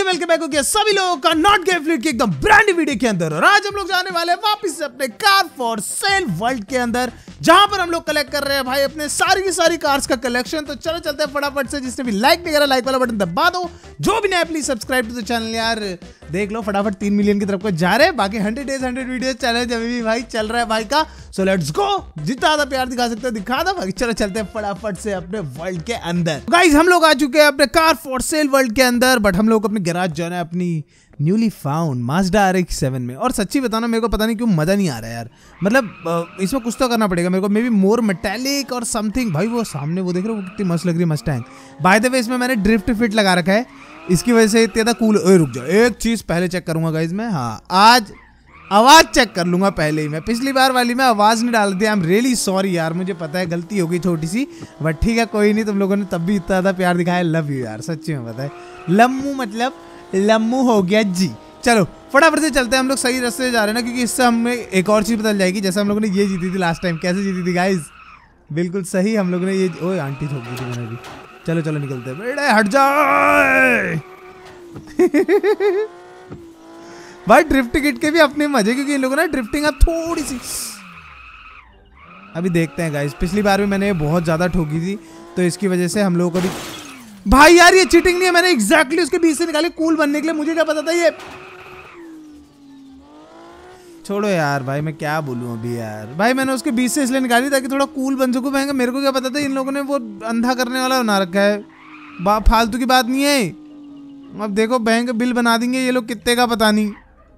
Welcome back हो गया सभी लोगों का नॉट गेम फ्लिट की एकदम ब्रांड वीडियो के अंदर। और आज हम लोग जाने वाले हैं वापस से अपने कार फॉर सेल वर्ल्ड के अंदर, जहां पर हम लोग कलेक्ट कर रहे हैं भाई अपने सारी की सारी कार्स का कलेक्शन। तो चलो चलते हैं फटाफट से। जिसने भी लाइक नहीं करा लाइक वाला बटन दबा दो, जो भी नया please subscribe to the channel. यार देख लो फटाफट 3 मिलियन की तरफ को जा रहे हैं। बाकी 100 डेज 100 वीडियो चैलेंज अभी भी भाई चल रहा है भाई का। सो लेट्स गो, जितना ज्यादा प्यार दिखा सकते हो दिखा दो। बाकी चलो चलते हैं फटाफट से अपने वर्ल्ड के अंदर। गाइस हम लोग आ चुके हैं अपने कार फॉर सेल वर्ल्ड के अंदर, बट हम लोग अपने गैराज जाना है अपनी न्यूली फाउंड Mazda RX-7 में। और सच्ची बताना मेरे को पता नहीं क्यों मजा नहीं आ रहा है यार। मतलब इसमें कुछ तो करना पड़ेगा मेरे को, मे बी मोर मेटालिक और समथिंग। भाई वो सामने वो देख रहे हो कितनी मस्त लग रही है मस्टैंग। बाय द वे इसमें मैंने ड्रिफ्ट फिट लगा रखा है, इसकी वजह से इतना कूल। रुक जाओ, एक चीज पहले चेक करूंगा गाइस मैं। हाँ आज आवाज चेक कर लूंगा पहले ही। मैं पिछली बार वाली में आवाज नहीं डाल दी। आई एम रियली सॉरी यार, मुझे पता है गलती हो गई छोटी सी, बट ठीक है कोई नहीं। तुम लोगों ने तब भी इतना ज्यादा प्यार दिखाया, लव यू यार, सच्ची में पता है। लम्मू मतलब लम्मू हो गया जी। चलो फटाफट से चलते हैं, हम लोग सही रास्ते से जा रहे हैं ना, क्योंकि इससे हमें एक और चीज पता चल जाएगी। जैसे हम लोगों ने ये जीती थी लास्ट टाइम, कैसे जीती थी गाइज, बिल्कुल सही हम लोगों ने ये। ओए आंटी ठोक दी थी मैंने भी। चलो चलो निकलते हैं, बेटे हट जाए। भाई ड्रिफ्ट किट के भी अपने मजे, क्योंकि इन लोगों ने ड्रिफ्टिंग अब थोड़ी सी अभी देखते हैं गाइस। पिछली बार भी मैंने बहुत ज्यादा ठोकी थी, तो इसकी वजह से हम लोगों को भी। भाई यार ये चीटिंग नहीं है, मैंने एग्जैक्टली उसके बीच से निकाली कूल बनने के लिए। मुझे क्या पता था ये। छोड़ो यार भाई, मैं क्या बोलूं अभी यार। भाई मैंने उसके बीच से इसलिए निकाली ताकि थोड़ा कूल बन सकूं। मैं मेरे को क्या पता था इन लोगों ने वो अंधा करने वाला बना रखा है। फालतू की बात नहीं है। अब देखो बैंक बिल बना देंगे ये लोग, कितने का पता नहीं।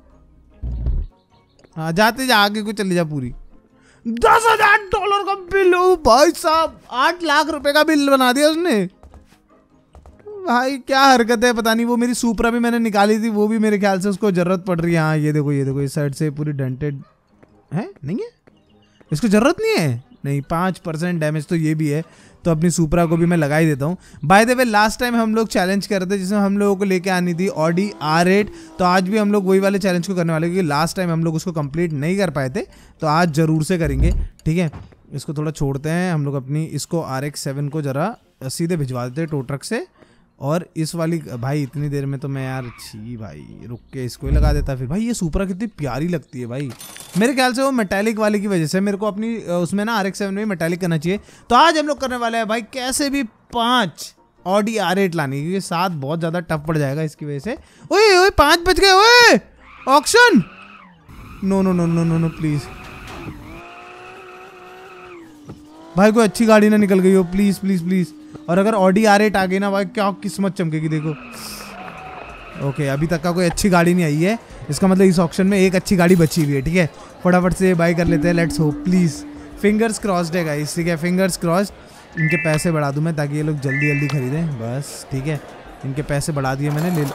हाँ जाते जा आगे को चले जा। पूरी $10,000 का बिल। ओ भाई साहब 8 लाख रुपए का बिल बना दिया उसने। भाई क्या हरकत है पता नहीं। वो मेरी सुपरा भी मैंने निकाली थी, वो भी मेरे ख्याल से उसको जरूरत पड़ रही है। हाँ ये देखो इस साइड से पूरी डेंटेड है। नहीं है इसको जरूरत नहीं है। नहीं 5% डैमेज तो ये भी है, तो अपनी सुपरा को भी मैं लगा ही देता हूँ। By the way last time हम लोग चैलेंज कर रहे थे जिसमें हम लोगों को लेके आनी थी Audi R8, तो आज भी हम लोग वही वाले चैलेंज को करने वाले, क्योंकि लास्ट टाइम हम लोग उसको कंप्लीट नहीं कर पाए थे, तो आज जरूर से करेंगे। ठीक है इसको थोड़ा छोड़ते हैं हम लोग, अपनी इसको RX-7 को जरा सीधे भिजवा देते हैं टो ट्रक से। और इस वाली भाई इतनी देर में तो मैं यार छी भाई रुक के इसको ही लगा देता। फिर भाई ये सुपरा कितनी प्यारी लगती है भाई। मेरे ख्याल से वो मेटालिक वाले की वजह से मेरे को अपनी उसमें ना RX-7 में मेटालिक करना चाहिए। तो आज हम लोग करने वाले हैं भाई कैसे भी 5 Audi R8 लानी, क्योंकि 7 बहुत ज़्यादा टफ पड़ जाएगा इसकी वजह से। ओए ओए 5 बज गए। ओए auction, no no no no no no please भाई कोई अच्छी गाड़ी ना निकल गई हो, प्लीज़ प्लीज़ प्लीज़। और अगर Audi R8 आ गई ना भाई क्या किस्मत चमकेगी देखो। ओके अभी तक का कोई अच्छी गाड़ी नहीं आई है, इसका मतलब इस ऑक्शन में एक अच्छी गाड़ी बची हुई है। ठीक है फटाफट से बाय कर लेते हैं, let's hope please. Fingers crossed है गाइस, ठीक है फिंगर्स क्रॉस्ड। इनके पैसे बढ़ा दूं मैं ताकि ये लोग जल्दी जल्दी खरीदें बस। ठीक है इनके पैसे बढ़ा दिए मैंने, ले लो।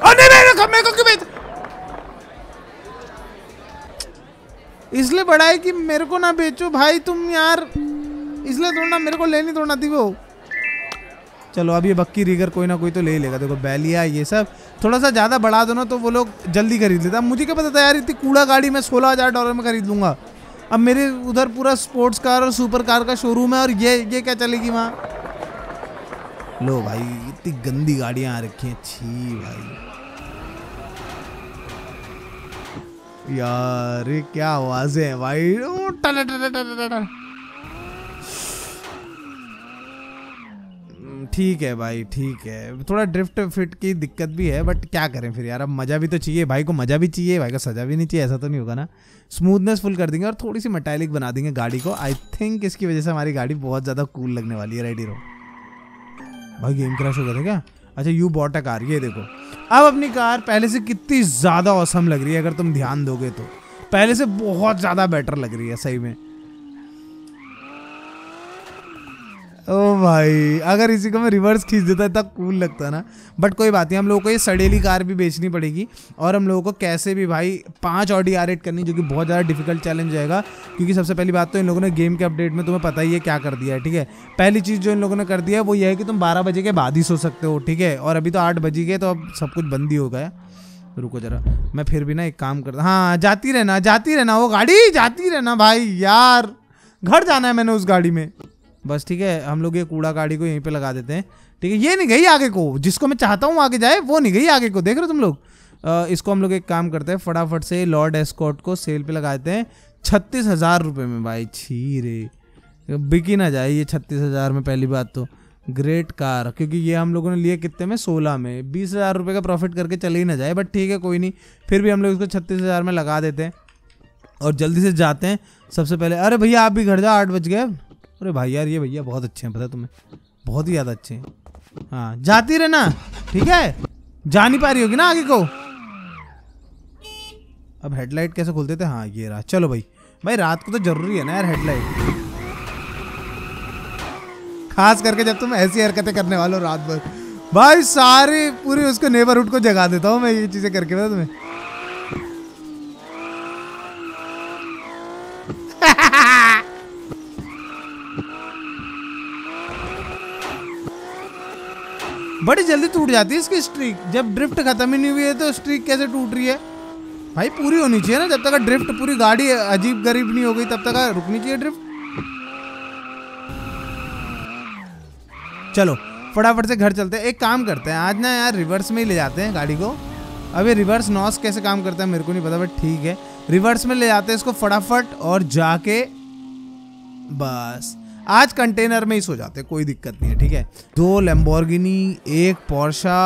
इसलिए बढ़ा है कि मेरे को ना बेचो भाई तुम यार, इसलिए थोड़ा मेरे को लेनी थोड़ा थी वो। चलो अब ये बक्की रीगर कोई ना कोई तो ले ही लेगा। देखो बैलिया ये सब थोड़ा सा ज़्यादा बढ़ा दो ना तो वो लोग जल्दी खरीद लेता। मुझे क्या पता था यार इतनी कूड़ा गाड़ी मैं $16,000 में खरीद लूँगा। अब मेरे उधर पूरा स्पोर्ट्स कार और सुपर कार का शोरूम है, और ये क्या चलेगी वहाँ। लो भाई इतनी गंदी गाड़ियाँ आ रखी हैं, छी भाई यार ये क्या आवाज़ें हैं भाई। ठीक है भाई ठीक है, थोड़ा ड्रिफ्ट फिट की दिक्कत भी है, बट क्या करें फिर यार। अब मज़ा भी तो चाहिए भाई को, मज़ा भी चाहिए भाई को, सजा भी नहीं चाहिए। ऐसा तो नहीं होगा ना। स्मूथनेस फुल कर देंगे और थोड़ी सी मेटालिक बना देंगे गाड़ी को। आई थिंक इसकी वजह से हमारी गाड़ी बहुत ज़्यादा कूल लगने वाली है। राइट हीरो भाई गेम क्रैश हो गया था क्या। अच्छा यू बॉट अ कार, ये देखो अब अपनी कार पहले से कितनी ज़्यादा औसम लग रही है। अगर तुम ध्यान दोगे तो पहले से बहुत ज़्यादा बेटर लग रही है सही में। ओ भाई अगर इसी को मैं रिवर्स खींच देता इतना कूल लगता ना, बट कोई बात नहीं। हम लोगों को ये सड़ेली कार भी बेचनी पड़ेगी, और हम लोगों को कैसे भी भाई 5 Audi R8 करनी, जो कि बहुत ज़्यादा डिफिकल्ट चैलेंज जाएगा। क्योंकि सबसे पहली बात तो इन लोगों ने गेम के अपडेट में तुम्हें पता ही है क्या कर दिया है। ठीक है पहली चीज़ जो इन लोगों ने कर दिया है वो ये है कि तुम 12 बजे के बाद ही सो सकते हो। ठीक है और अभी तो 8 बज गए, तो अब सब कुछ बंद ही हो गया। रुको जरा मैं फिर भी ना एक काम करता। हाँ जाती रहना वो गाड़ी जाती रहना भाई यार, घर जाना है मैंने उस गाड़ी में बस। ठीक है हम लोग ये कूड़ा गाड़ी को यहीं पे लगा देते हैं, ठीक है, ये नहीं गई आगे को, जिसको मैं चाहता हूँ आगे जाए वो नहीं गई आगे को, देख रहे हो तुम लोग। इसको हम लोग एक काम करते हैं, फटाफट से लॉर्ड एस्कॉर्ट को सेल पे लगाते हैं 36,000 रुपये में। भाई छी रे, बिकी ना जाए ये 36,000 में पहली बात तो। ग्रेट कार, क्योंकि ये हम लोगों ने लिए कितने में, 16 में, 20,000 रुपये का प्रॉफिट करके चले ही ना जाए, बट ठीक है कोई नहीं, फिर भी हम लोग इसको 36,000 में लगा देते हैं और जल्दी से जाते हैं। सबसे पहले अरे भैया आप भी घर जाओ, 8 बज गए। अरे भाई यार ये भैया बहुत अच्छे हैं, पता है तुम्हें, बहुत ही ज़्यादा अच्छे हैं। हाँ जाती रहना, ठीक है, जा नहीं पा रही होगी ना आगे को। अब हेडलाइट कैसे खोलते थे, हाँ ये रहा। चलो भाई, भाई रात को तो जरूरी है ना यार हेडलाइट, खास करके जब तुम ऐसी हरकतें करने वाले हो रात भर। भाई सारी पूरी उसको नेबरहुड को जगा देता हूँ मैं ये चीजें करके, पता तुम्हें। बड़ी जल्दी टूट जाती है इसकी स्ट्रीक, जब ड्रिफ्ट खत्म ही नहीं हुई है तो स्ट्रीक कैसे टूट रही है भाई, पूरी होनी चाहिए ना, जब तक ड्रिफ्ट पूरी गाड़ी अजीब गरीब नहीं हो गई तब तक रुकनी चाहिए ड्रिफ्ट। चलो फटाफट से घर चलते हैं, एक काम करते हैं आज ना यार, रिवर्स में ही ले जाते हैं गाड़ी को। अब ये रिवर्स नॉस कैसे काम करता है मेरे को नहीं पता, बट ठीक है रिवर्स में ले जाते हैं इसको फटाफट, और जाके बस आज कंटेनर में ही सो जाते हैं, कोई दिक्कत नहीं है, ठीक है। 2 लैम्बोर्गिनी, 1 पोर्शा,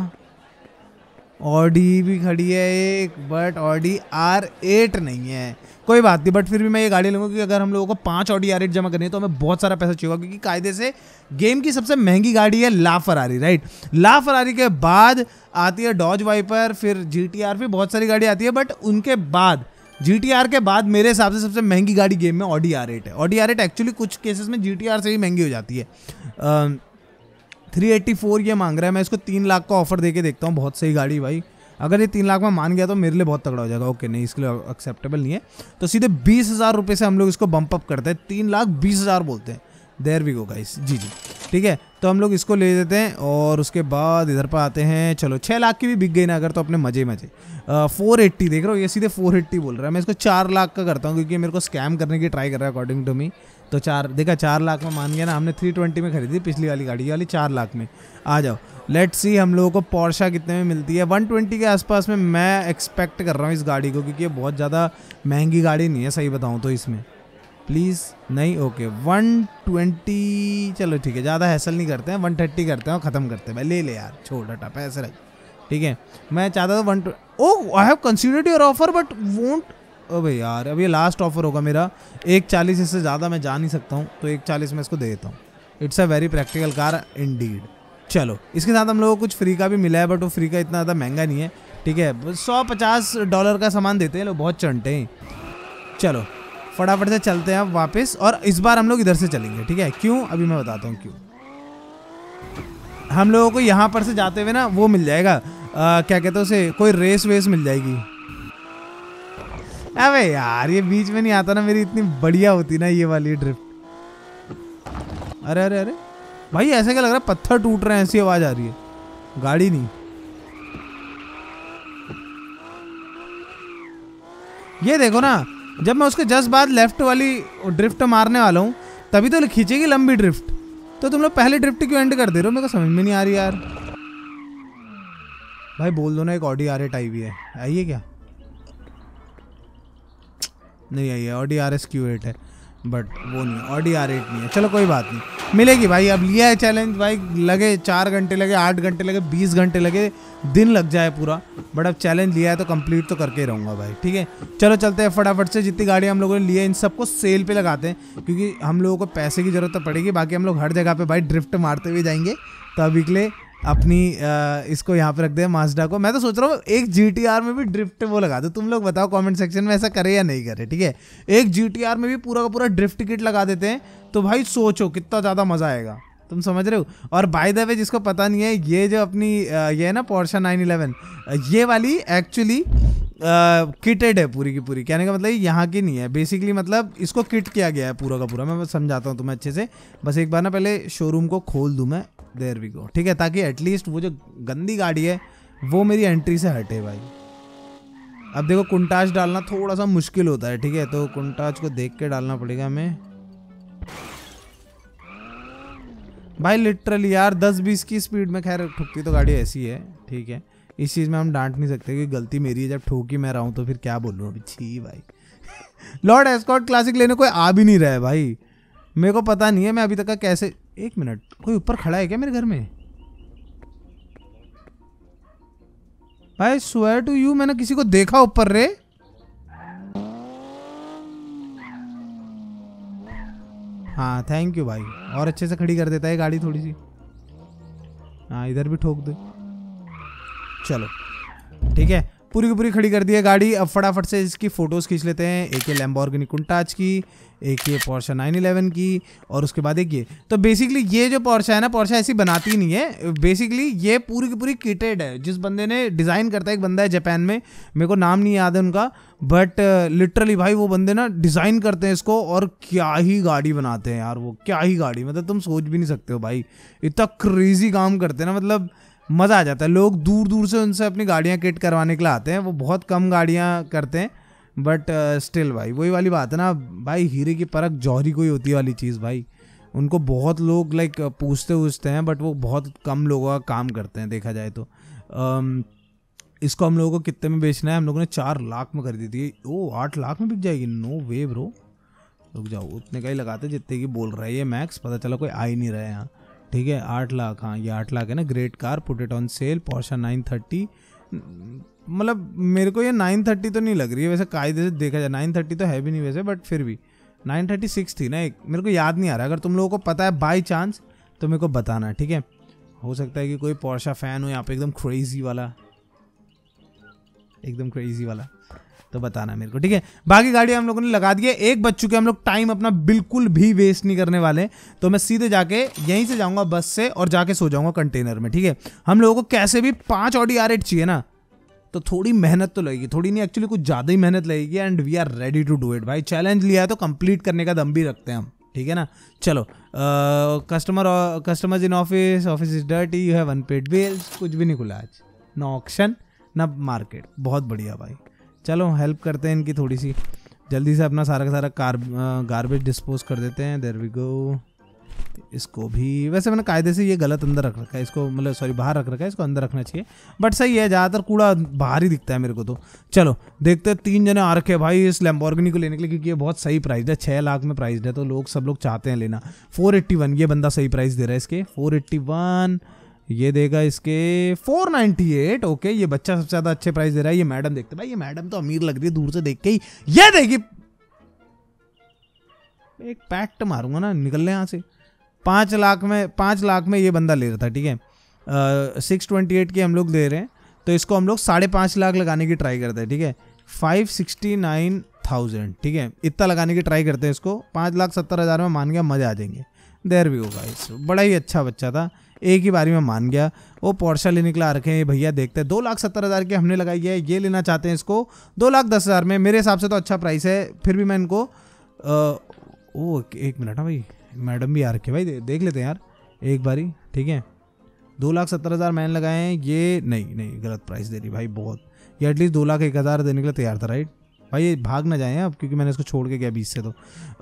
ऑडी भी खड़ी है एक, बट ऑडी R8 नहीं है, कोई बात नहीं, बट फिर भी मैं ये गाड़ी लूँगा, क्योंकि अगर हम लोगों को 5 ऑडी R8 जमा करनी है तो हमें बहुत सारा पैसा चाहिए, क्योंकि कायदे से गेम की सबसे महंगी गाड़ी है La Ferrari, right. La Ferrari के बाद आती है डॉज वाइपर, फिर GTR, फिर बहुत सारी गाड़ी आती है, बट उनके बाद GTR के बाद मेरे हिसाब से सबसे महंगी गाड़ी गेम में ऑडी R8 है। ऑडी R8 एक्चुअली कुछ केसेस में GTR से ही महंगी हो जाती है। 384 ये मांग रहा है, मैं इसको 3 लाख का ऑफर देके देखता हूँ, बहुत सही गाड़ी भाई, अगर ये 3 लाख में मान गया तो मेरे लिए बहुत तगड़ा हो जाएगा। ओके नहीं, इसके लिए एक्सेप्टेबल नहीं है, तो सीधे 20,000 रुपये से हम लोग इसको बम्प अप करते हैं, 3,20,000 बोलते हैं। देयर वी गो गाइस, जी जी ठीक है, तो हम लोग इसको ले देते हैं और उसके बाद इधर पर आते हैं। चलो 6 लाख की भी बिक गई ना अगर, तो अपने मजे मजे। 480 देख रहे हो, ये सीधे 480 बोल रहा है, मैं इसको 4 लाख का करता हूँ, क्योंकि मेरे को स्कैम करने की ट्राई कर रहा है अकॉर्डिंग टू मी। तो 4 लाख में मान गया ना, हमने 320 में खरीदी पिछली वाली गाड़ी, वाली 4 लाख में। आ जाओ लेट्स सी हम लोगों को पोर्शा कितने में मिलती है। 120 के आसपास में मैं एक्सपेक्ट कर रहा हूँ इस गाड़ी को, क्योंकि ये बहुत ज़्यादा महंगी गाड़ी नहीं है सही बताऊँ तो। इसमें प्लीज़ नहीं, ओके 120, चलो ठीक है, ज़्यादा हैसल नहीं करते हैं, 130 करते हैं और ख़त्म करते हैं भाई। ले ले यार, छोड़ हटा पैसे रख, ठीक है। मैं चाहता था 120, oh I have considered your offer but won't, ओ भाई यार अब ये लास्ट ऑफर होगा मेरा, 140, इससे ज़्यादा मैं जा नहीं सकता हूँ, तो 140 में इसको दे देता हूँ। It's a very practical car indeed. चलो इसके साथ हम लोगों को कुछ फ्री का भी मिला है, बट वो फ्री का इतना ज़्यादा महंगा नहीं है, ठीक है। $150 का सामान देते हैं लोग, बहुत चंटे हैं। चलो फटाफट से चलते हैं अब वापस, और इस बार हम लोग इधर से चलेंगे, ठीक है। क्यों, अभी मैं बताता हूँ क्यों। हम लोगों को यहाँ पर से जाते हुए ना वो मिल जाएगा, क्या कहते हैं उसे, कोई रेस वेस मिल जाएगी। अबे यार ये बीच में नहीं आता ना, मेरी इतनी बढ़िया होती ना ये वाली ड्रिफ्ट। अरे अरे अरे भाई ऐसे क्या लग रहा है, पत्थर टूट रहे हैं, ऐसी आवाज आ रही है, गाड़ी नहीं। ये देखो ना, जब मैं उसके जस्ट बाद लेफ्ट वाली ड्रिफ्ट मारने वाला हूँ तभी तो खींचेगी लंबी ड्रिफ्ट, तो तुम लोग पहले ड्रिफ्ट क्यों एंड कर दे रहे हो, मेरे को समझ में नहीं आ रही यार। भाई बोल दो ना एक ऑडी R8 आई हुई है, आई है क्या? नहीं आई है, ऑडी RS Q8 है, बट वो नहीं, ऑडी R8 नहीं है। चलो कोई बात नहीं, मिलेगी भाई। अब लिया है चैलेंज भाई, लगे 4 घंटे लगे, 8 घंटे लगे, 20 घंटे लगे, दिन लग जाए पूरा, बट अब चैलेंज लिया है तो कंप्लीट तो करके ही रहूँगा भाई, ठीक है। चलो चलते हैं फटाफट से, जितनी गाड़ी हम लोगों ने ली है इन सबको सेल पे लगाते हैं, क्योंकि हम लोगों को पैसे की ज़रूरत तो पड़ेगी। बाकी हम लोग हर जगह पे भाई ड्रिफ्ट मारते हुए जाएंगे, तो अभी के लिए अपनी इसको यहाँ पे रख दे माजडा को। मैं तो सोच रहा हूँ एक GTR में भी ड्रिफ्ट वो लगा दो, तुम लोग बताओ कमेंट सेक्शन में ऐसा करे या नहीं करे, ठीक है। एक GTR में भी पूरा का पूरा ड्रिफ्ट किट लगा देते हैं, तो भाई सोचो कितना ज़्यादा मज़ा आएगा, तुम समझ रहे हो। और बाय द वे जिसको पता नहीं है, ये जो अपनी ये है ना पोर्शा 911, ये वाली एक्चुअली किटेड है पूरी की पूरी, कहने का मतलब यहाँ की नहीं है बेसिकली, मतलब इसको किट किया गया है पूरा का पूरा। मैं समझाता हूँ तुम्हें अच्छे से, बस एक बार ना पहले शोरूम को खोल दूँ मैं, देयर वी गो, ठीक है, ताकि एटलीस्ट वो जो गंदी गाड़ी है वो मेरी एंट्री से हटे भाई। अब देखो कुंटाज डालना थोड़ा सा मुश्किल होता है, ठीक है, तो कुंटाज को देख के डालना पड़ेगा हमें। भाई लिटरली यार 10-20 की स्पीड में, खैर ठुकती तो गाड़ी ऐसी है, ठीक है, इस चीज़ में हम डांट नहीं सकते कि गलती मेरी है, जब ठोकी मैं रहा हूँ तो फिर क्या बोलूँ अभी, छी भाई। लॉर्ड एस्कॉर्ट क्लासिक लेने कोई आ भी नहीं रहा है भाई, मेरे को पता नहीं है मैं अभी तक का कैसे। एक मिनट, कोई ऊपर खड़ा है क्या मेरे घर में? भाई स्वेयर टू यू मैंने किसी को देखा ऊपर रे। हाँ थैंक यू भाई, और अच्छे से खड़ी कर देता है गाड़ी थोड़ी सी। हाँ इधर भी ठोक दे, चलो ठीक है, पूरी की पूरी खड़ी कर दी है गाड़ी। अब फटाफट से इसकी फ़ोटोज़ खींच लेते हैं, एक ये लैम्बोर्गिनी कुंटाच की, एक ये पोर्शा 911 की, और उसके बाद एक ये। तो बेसिकली ये जो पोर्शा है ना, पोर्शा ऐसी बनाती ही नहीं है, बेसिकली ये पूरी की पूरी किटेड है। जिस बंदे ने डिज़ाइन करता है, एक बंदा है जापान में, मेरे को नाम नहीं याद है उनका, बट लिटरली भाई वो बंदे ना डिज़ाइन करते हैं इसको, और क्या ही गाड़ी बनाते हैं यार वो, क्या ही गाड़ी, मतलब तुम सोच भी नहीं सकते हो भाई, इतना क्रेजी काम करते हैं ना, मतलब मज़ा आ जाता है। लोग दूर दूर से उनसे अपनी गाड़ियाँ किट करवाने के लिए आते हैं, वो बहुत कम गाड़ियाँ करते हैं, बट स्टिल भाई वही वाली बात है ना भाई, हीरे की परख जौहरी कोई होती है वाली चीज़ भाई। उनको बहुत लोग लाइक पूछते हैं, बट वो बहुत कम लोगों का काम करते हैं देखा जाए तो। इसको हम लोगों को कितने में बेचना है? हम लोगों ने 4 लाख में खरीदी थी। ओ 8 लाख में बिक जाएगी? नो वे ब्रो, रुक जाओ, उतने का ही लगाते जितने की बोल रहा है ये मैक्स, पता चला कोई आ ही नहीं रहा है यहाँ, ठीक है। 8 लाख, हाँ ये 8 लाख है ना। Great car, put it on sale, Porsche 930, मतलब मेरे को ये 930 तो नहीं लग रही है वैसे, कायदे से देखा जाए 930 तो है भी नहीं वैसे, बट फिर भी 936 थी ना एक, मेरे को याद नहीं आ रहा। अगर तुम लोगों को पता है बाई चांस तो मेरे को बताना, ठीक है। हो सकता है कि कोई पोर्शा फैन हो यहाँ पे एकदम क्रेजी वाला, एकदम क्रेजी वाला, तो बताना मेरे को, ठीक है। बाकी गाड़ी हम लोगों ने लगा दी है, 1 बज चुके, हम लोग टाइम अपना बिल्कुल भी वेस्ट नहीं करने वाले, तो मैं सीधे जाके यहीं से जाऊंगा बस से और जाके सो जाऊंगा कंटेनर में, ठीक है। हम लोगों को कैसे भी 5 ऑडी R8 चाहिए ना, तो थोड़ी मेहनत तो लगेगी, थोड़ी नहीं एक्चुअली कुछ ज़्यादा ही मेहनत लगेगी, and we are ready to do it भाई। चैलेंज लिया है तो कंप्लीट करने का दम भी रखते हैं हम, ठीक है ना। चलो customers in office, office is dirty, you have unpaid bills, कुछ भी नहीं खुला आज, नो ऑक्शन ना मार्केट, बहुत बढ़िया भाई। चलो हेल्प करते हैं इनकी थोड़ी सी, जल्दी से अपना सारा का सारा गार्बेज डिस्पोज कर देते हैं। There we go. इसको भी वैसे मैंने कायदे से ये गलत अंदर रख रखा है इसको, मतलब सॉरी बाहर रख रखा है, इसको अंदर रखना चाहिए, बट सही है, ज़्यादातर कूड़ा बाहर ही दिखता है मेरे को तो। चलो देखते हैं, 3 जने आ रखे भाई इस लैम्बोर्गिनी को लेने के लिए, क्योंकि ये बहुत सही प्राइस है, 6 लाख में प्राइस है, तो सब लोग चाहते हैं लेना। 481 ये बंदा सही प्राइस दे रहा है इसके, 481 ये देगा इसके 498। ओके ये बच्चा सबसे ज्यादा अच्छे प्राइस दे रहा है। ये मैडम देखते भाई, ये मैडम तो अमीर लग रही है दूर से देख के ही, ये देगी, एक पैक्ट मारूंगा ना, निकल ले यहाँ से। 5 लाख में ये बंदा ले रहा था, ठीक है। 628 की हम लोग दे रहे हैं, तो इसको हम लोग 5.5 लाख लगाने की ट्राई करते हैं, ठीक है। 569,000, ठीक है, इतना लगाने की ट्राई करते हैं इसको। 5,70,000 में मान गया, मजा आ जाएंगे। देयर भी होगा इस, बड़ा ही अच्छा बच्चा था, एक ही बारी में मान गया। वो पोर्शा लेने के लिए आ रखे हैं भैया, देखते हैं। 2,70,000 की हमने लगाई है, ये लेना चाहते हैं इसको 2,10,000 में। मेरे हिसाब से तो अच्छा प्राइस है, फिर भी मैं इनको एक मिनट, हाँ भाई मैडम भी आ रखे भाई, देख लेते हैं यार एक बारी, ठीक है। 2,70,000 मैंने लगाए हैं, ये नहीं गलत प्राइस दे रही भाई बहुत, ये एटलीस्ट 2,01,000 देने के लिए तैयार था, राइट भाई। ये भाग ना जाए अब, क्योंकि मैंने इसको छोड़ के गया 20 से, तो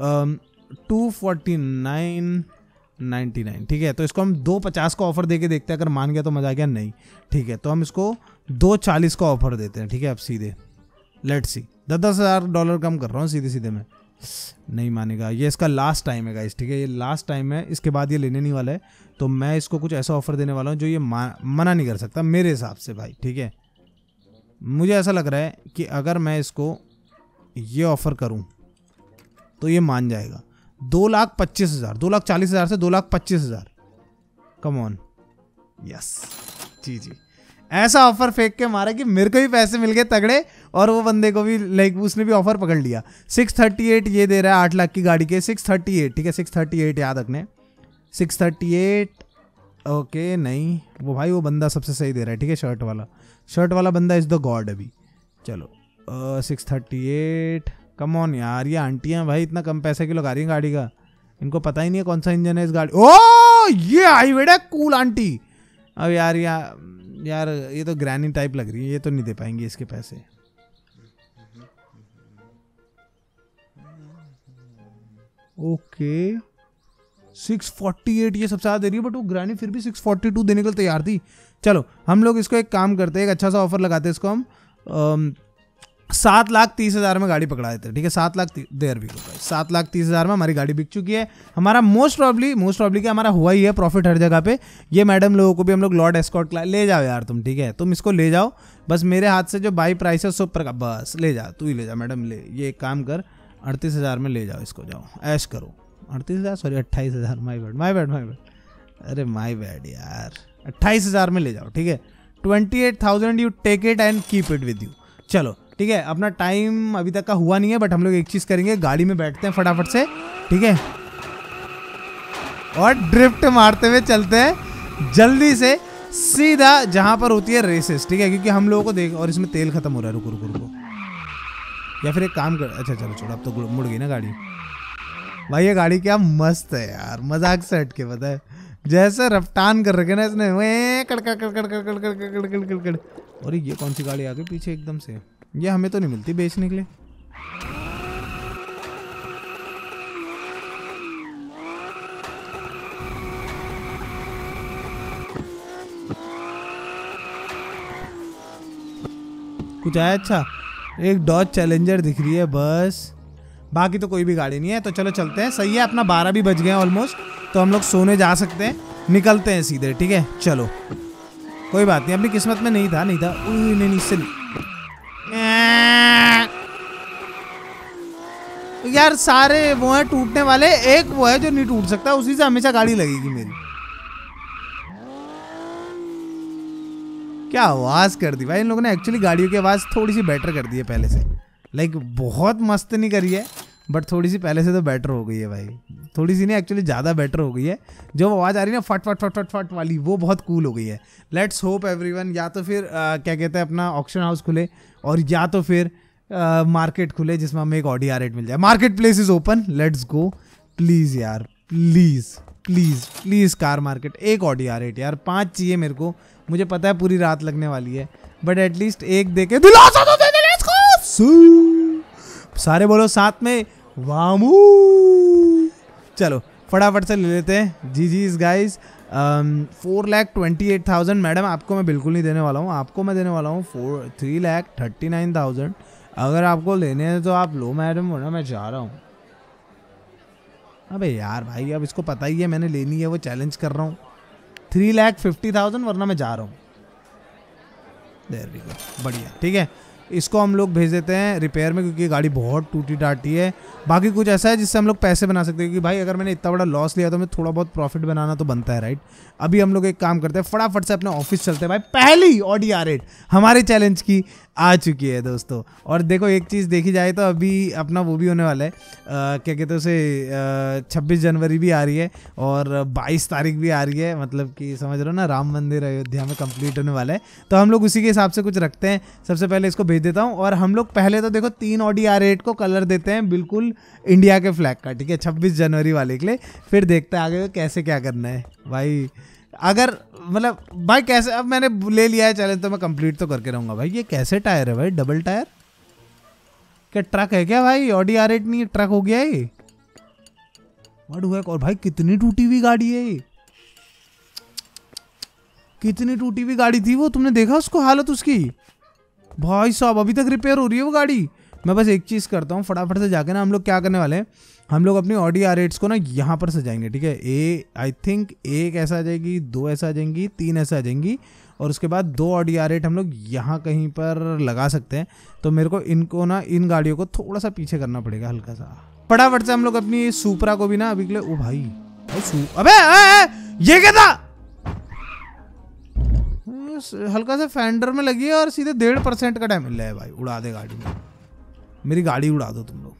249.99, ठीक है। तो इसको हम 250 का ऑफर देके देखते हैं, अगर मान गया तो मजा आ गया, नहीं ठीक है, तो हम इसको 240 का ऑफर देते हैं, ठीक है। अब सीधे लेट्स सी, $10,000 कम कर रहा हूँ सीधे मैं, नहीं मानेगा ये। इसका लास्ट टाइम है गाइस, ठीक है, ये लास्ट टाइम है, इसके बाद ये लेने नहीं वाला है, तो मैं इसको कुछ ऐसा ऑफर देने वाला हूँ जो ये मना नहीं कर सकता मेरे हिसाब से भाई, ठीक है। मुझे ऐसा लग रहा है कि अगर मैं इसको ये ऑफर करूँ तो ये मान जाएगा। 2,25,000, 2,40,000 से 2,25,000, कम ऑन, यस जी, ऐसा ऑफर फेंक के मारा कि मेरे को भी पैसे मिल गए तगड़े, और वो बंदे को भी लाइक उसने भी ऑफर पकड़ लिया। 638 ये दे रहा है 8 लाख की गाड़ी के, 638, ठीक है, 638 याद रखने, 638। ओके नहीं वो भाई, वो बंदा सबसे सही दे रहा है, ठीक है, शर्ट वाला बंदा इज द गॉड अभी। चलो 638, कम ऑन यार, ये आंटियां भाई इतना कम पैसे की लगा रही हैं गाड़ी का, इनको पता ही नहीं है कौन सा इंजन है इस गाड़ी। ओ ये आई बेटा कूल आंटी। अब यार ये तो ग्रैनी टाइप लग रही है, ये तो नहीं दे पाएंगे इसके पैसे। ओके 648 ये सबसे ज़्यादा दे रही है, बट वो ग्रैनी फिर भी 642 देने के लिए तैयार थी। चलो हम लोग इसको एक काम करते हैं, एक अच्छा सा ऑफर लगाते हैं इसको हम 7,30,000 में गाड़ी पकड़ा देते हैं, ठीक है। 7,30,000 में हमारी गाड़ी बिक चुकी है। हमारा मोस्ट प्रॉब्ली क्या हमारा हुआ ही है प्रॉफिट हर जगह पे। ये मैडम लोगों को भी हम लोग लॉर्ड एस्कॉर्ट ले जाओ यार तुम, ठीक है, तुम इसको ले जाओ बस, मेरे हाथ से जो बाई प्राइस है सुपर का, बस ले जा, तू ही ले जा मैडम, ले ये एक काम कर 38,000 में ले जाओ इसको, जाओ ऐश करो। 38,000 सॉरी 28,000, माई बैड, अरे माई बैड यार, 28,000 में ले जाओ, ठीक है। 28,000 you take it and keep it with you. चलो ठीक है, अपना टाइम अभी तक का हुआ नहीं है, बट हम लोग एक चीज़ करेंगे, गाड़ी में बैठते हैं फटाफट से, ठीक है, और ड्रिफ्ट मारते हुए चलते हैं जल्दी से सीधा जहां पर होती है रेसेस, ठीक है, क्योंकि हम लोगों को देख, और इसमें तेल खत्म हो रहा है, रुको, या फिर एक काम कर, अच्छा चलो छोड़, अब तो मुड़ गई ना गाड़ी। भाई ये गाड़ी क्या मस्त है यार, मजाक से हट के, पता है जैसे रफ्तान कर रखे ना इसने, वे कड़। और ये कौन सी गाड़ी आ गई पीछे एकदम से, ये हमें तो नहीं मिलती बेचने के लिए। कुछ आया अच्छा, एक डॉज चैलेंजर दिख रही है बस, बाकी तो कोई भी गाड़ी नहीं है। तो चलो चलते हैं, सही है, अपना 12 भी बज गए ऑलमोस्ट, तो हम लोग सोने जा सकते हैं, निकलते हैं सीधे, ठीक है। चलो कोई बात नहीं, अपनी किस्मत में नहीं था नहीं, इससे नहीं यार, सारे वो है टूटने वाले, एक वो है जो नहीं टूट सकता, उसी से हमेशा गाड़ी लगेगी मेरी। क्या आवाज कर दी भाई इन लोगों ने, एक्चुअली गाड़ियों की आवाज थोड़ी सी बेटर कर दी है पहले से, लाइक बहुत मस्त नहीं करी है, बट थोड़ी सी पहले से तो बेटर हो गई है भाई, थोड़ी सी नहीं एक्चुअली ज़्यादा बेटर हो गई है। जो आवाज़ आ रही है ना फट फट फट फट फट वाली, वो बहुत कूल हो गई है। लेट्स होप एवरीवन, या तो फिर क्या कहते हैं अपना ऑक्शन हाउस खुले, और या तो फिर मार्केट खुले जिसमें हमें एक ऑडी R8 मिल जाए। Market place is open, let's go please यार, प्लीज़ कार मार्केट, एक ऑडी R8 यार, 5 चाहिए मेरे को, मुझे पता है पूरी रात लगने वाली है, बट एटलीस्ट एक देके दिलासा तो दे दे, लेट्स गो। सारे बोलो साथ में वामू। चलो फटाफट से ले लेते हैं, जी गाइस। 4,28,000 मैडम, आपको मैं बिल्कुल नहीं देने वाला हूँ, आपको मैं देने वाला हूँ 3,39,000। अगर आपको लेने हैं तो आप लो मैडम, वरना मैं जा रहा हूँ। अबे यार भाई, अब इसको पता ही है मैंने लेनी है, वो चैलेंज कर रहा हूँ। 3,50,000 वरना मैं जा रहा हूँ। देयर वी गो, बढ़िया, ठीक है। इसको हम लोग भेज देते हैं रिपेयर में, क्योंकि गाड़ी बहुत टूटी टाटी है। बाकी कुछ ऐसा है जिससे हम लोग पैसे बना सकते हैं, क्योंकि भाई अगर मैंने इतना बड़ा लॉस लिया तो मैं थोड़ा बहुत प्रॉफिट बनाना तो बनता है, राइट। अभी हम लोग एक काम करते हैं, फटाफट से अपने ऑफिस चलते हैं भाई। पहली ऑडी R8 हमारे चैलेंज की आ चुकी है दोस्तों। और देखो एक चीज़ देखी जाए तो अभी अपना वो भी होने वाला है, क्या कहते हैं उसे, 26 जनवरी भी आ रही है और 22 तारीख भी आ रही है, मतलब कि समझ रहे हो ना, राम मंदिर अयोध्या में कंप्लीट होने वाला है। तो हम लोग उसी के हिसाब से कुछ रखते हैं। सबसे पहले इसको भेज देता हूँ, और हम लोग पहले तो देखो 3 ऑडी R8 को कलर देते हैं बिल्कुल इंडिया के फ्लैग का, ठीक है, 26 जनवरी वाले के लिए। फिर देखते हैं आगे कैसे क्या करना है भाई। अगर मतलब भाई कैसे, अब मैंने ले लिया है चैलेंज तो मैं कंप्लीट तो करके रहूँगा भाई। ये कैसे टायर है भाई, डबल टायर, क्या ट्रक है क्या भाई? ऑडी R8 नहीं, ट्रक हो गया है व्हाट हुआ? और भाई कितनी टूटी हुई गाड़ी है ये, कितनी टूटी हुई गाड़ी थी वो, तुमने देखा उसको हालत उसकी भाई साहब, अभी तक रिपेयर हो रही है वो गाड़ी। मैं बस एक चीज़ करता हूँ, फटाफट से जाके ना हम लोग क्या करने वाले हैं, हम लोग अपनी ऑडी R8 को ना यहाँ पर सजाएंगे, ठीक है। आई थिंक एक ऐसा आ जाएगी, 2 ऐसा आ जाएंगी, 3 ऐसा आ जाएंगी, और उसके बाद 2 ऑडी R8 हम लोग यहाँ कहीं पर लगा सकते हैं। तो मेरे को इनको ना, इन गाड़ियों को थोड़ा सा पीछे करना पड़ेगा हल्का सा। फटाफट से हम लोग अपनी सुपरा को भी ना अभी के लिए, ओ भाई अबे ये क्या था, हल्का सा फेंडर में लगी है और सीधे 1.5% का डैमेज ले भाई। उड़ा दे गाड़ी में, मेरी गाड़ी उड़ा दो तुम लोग।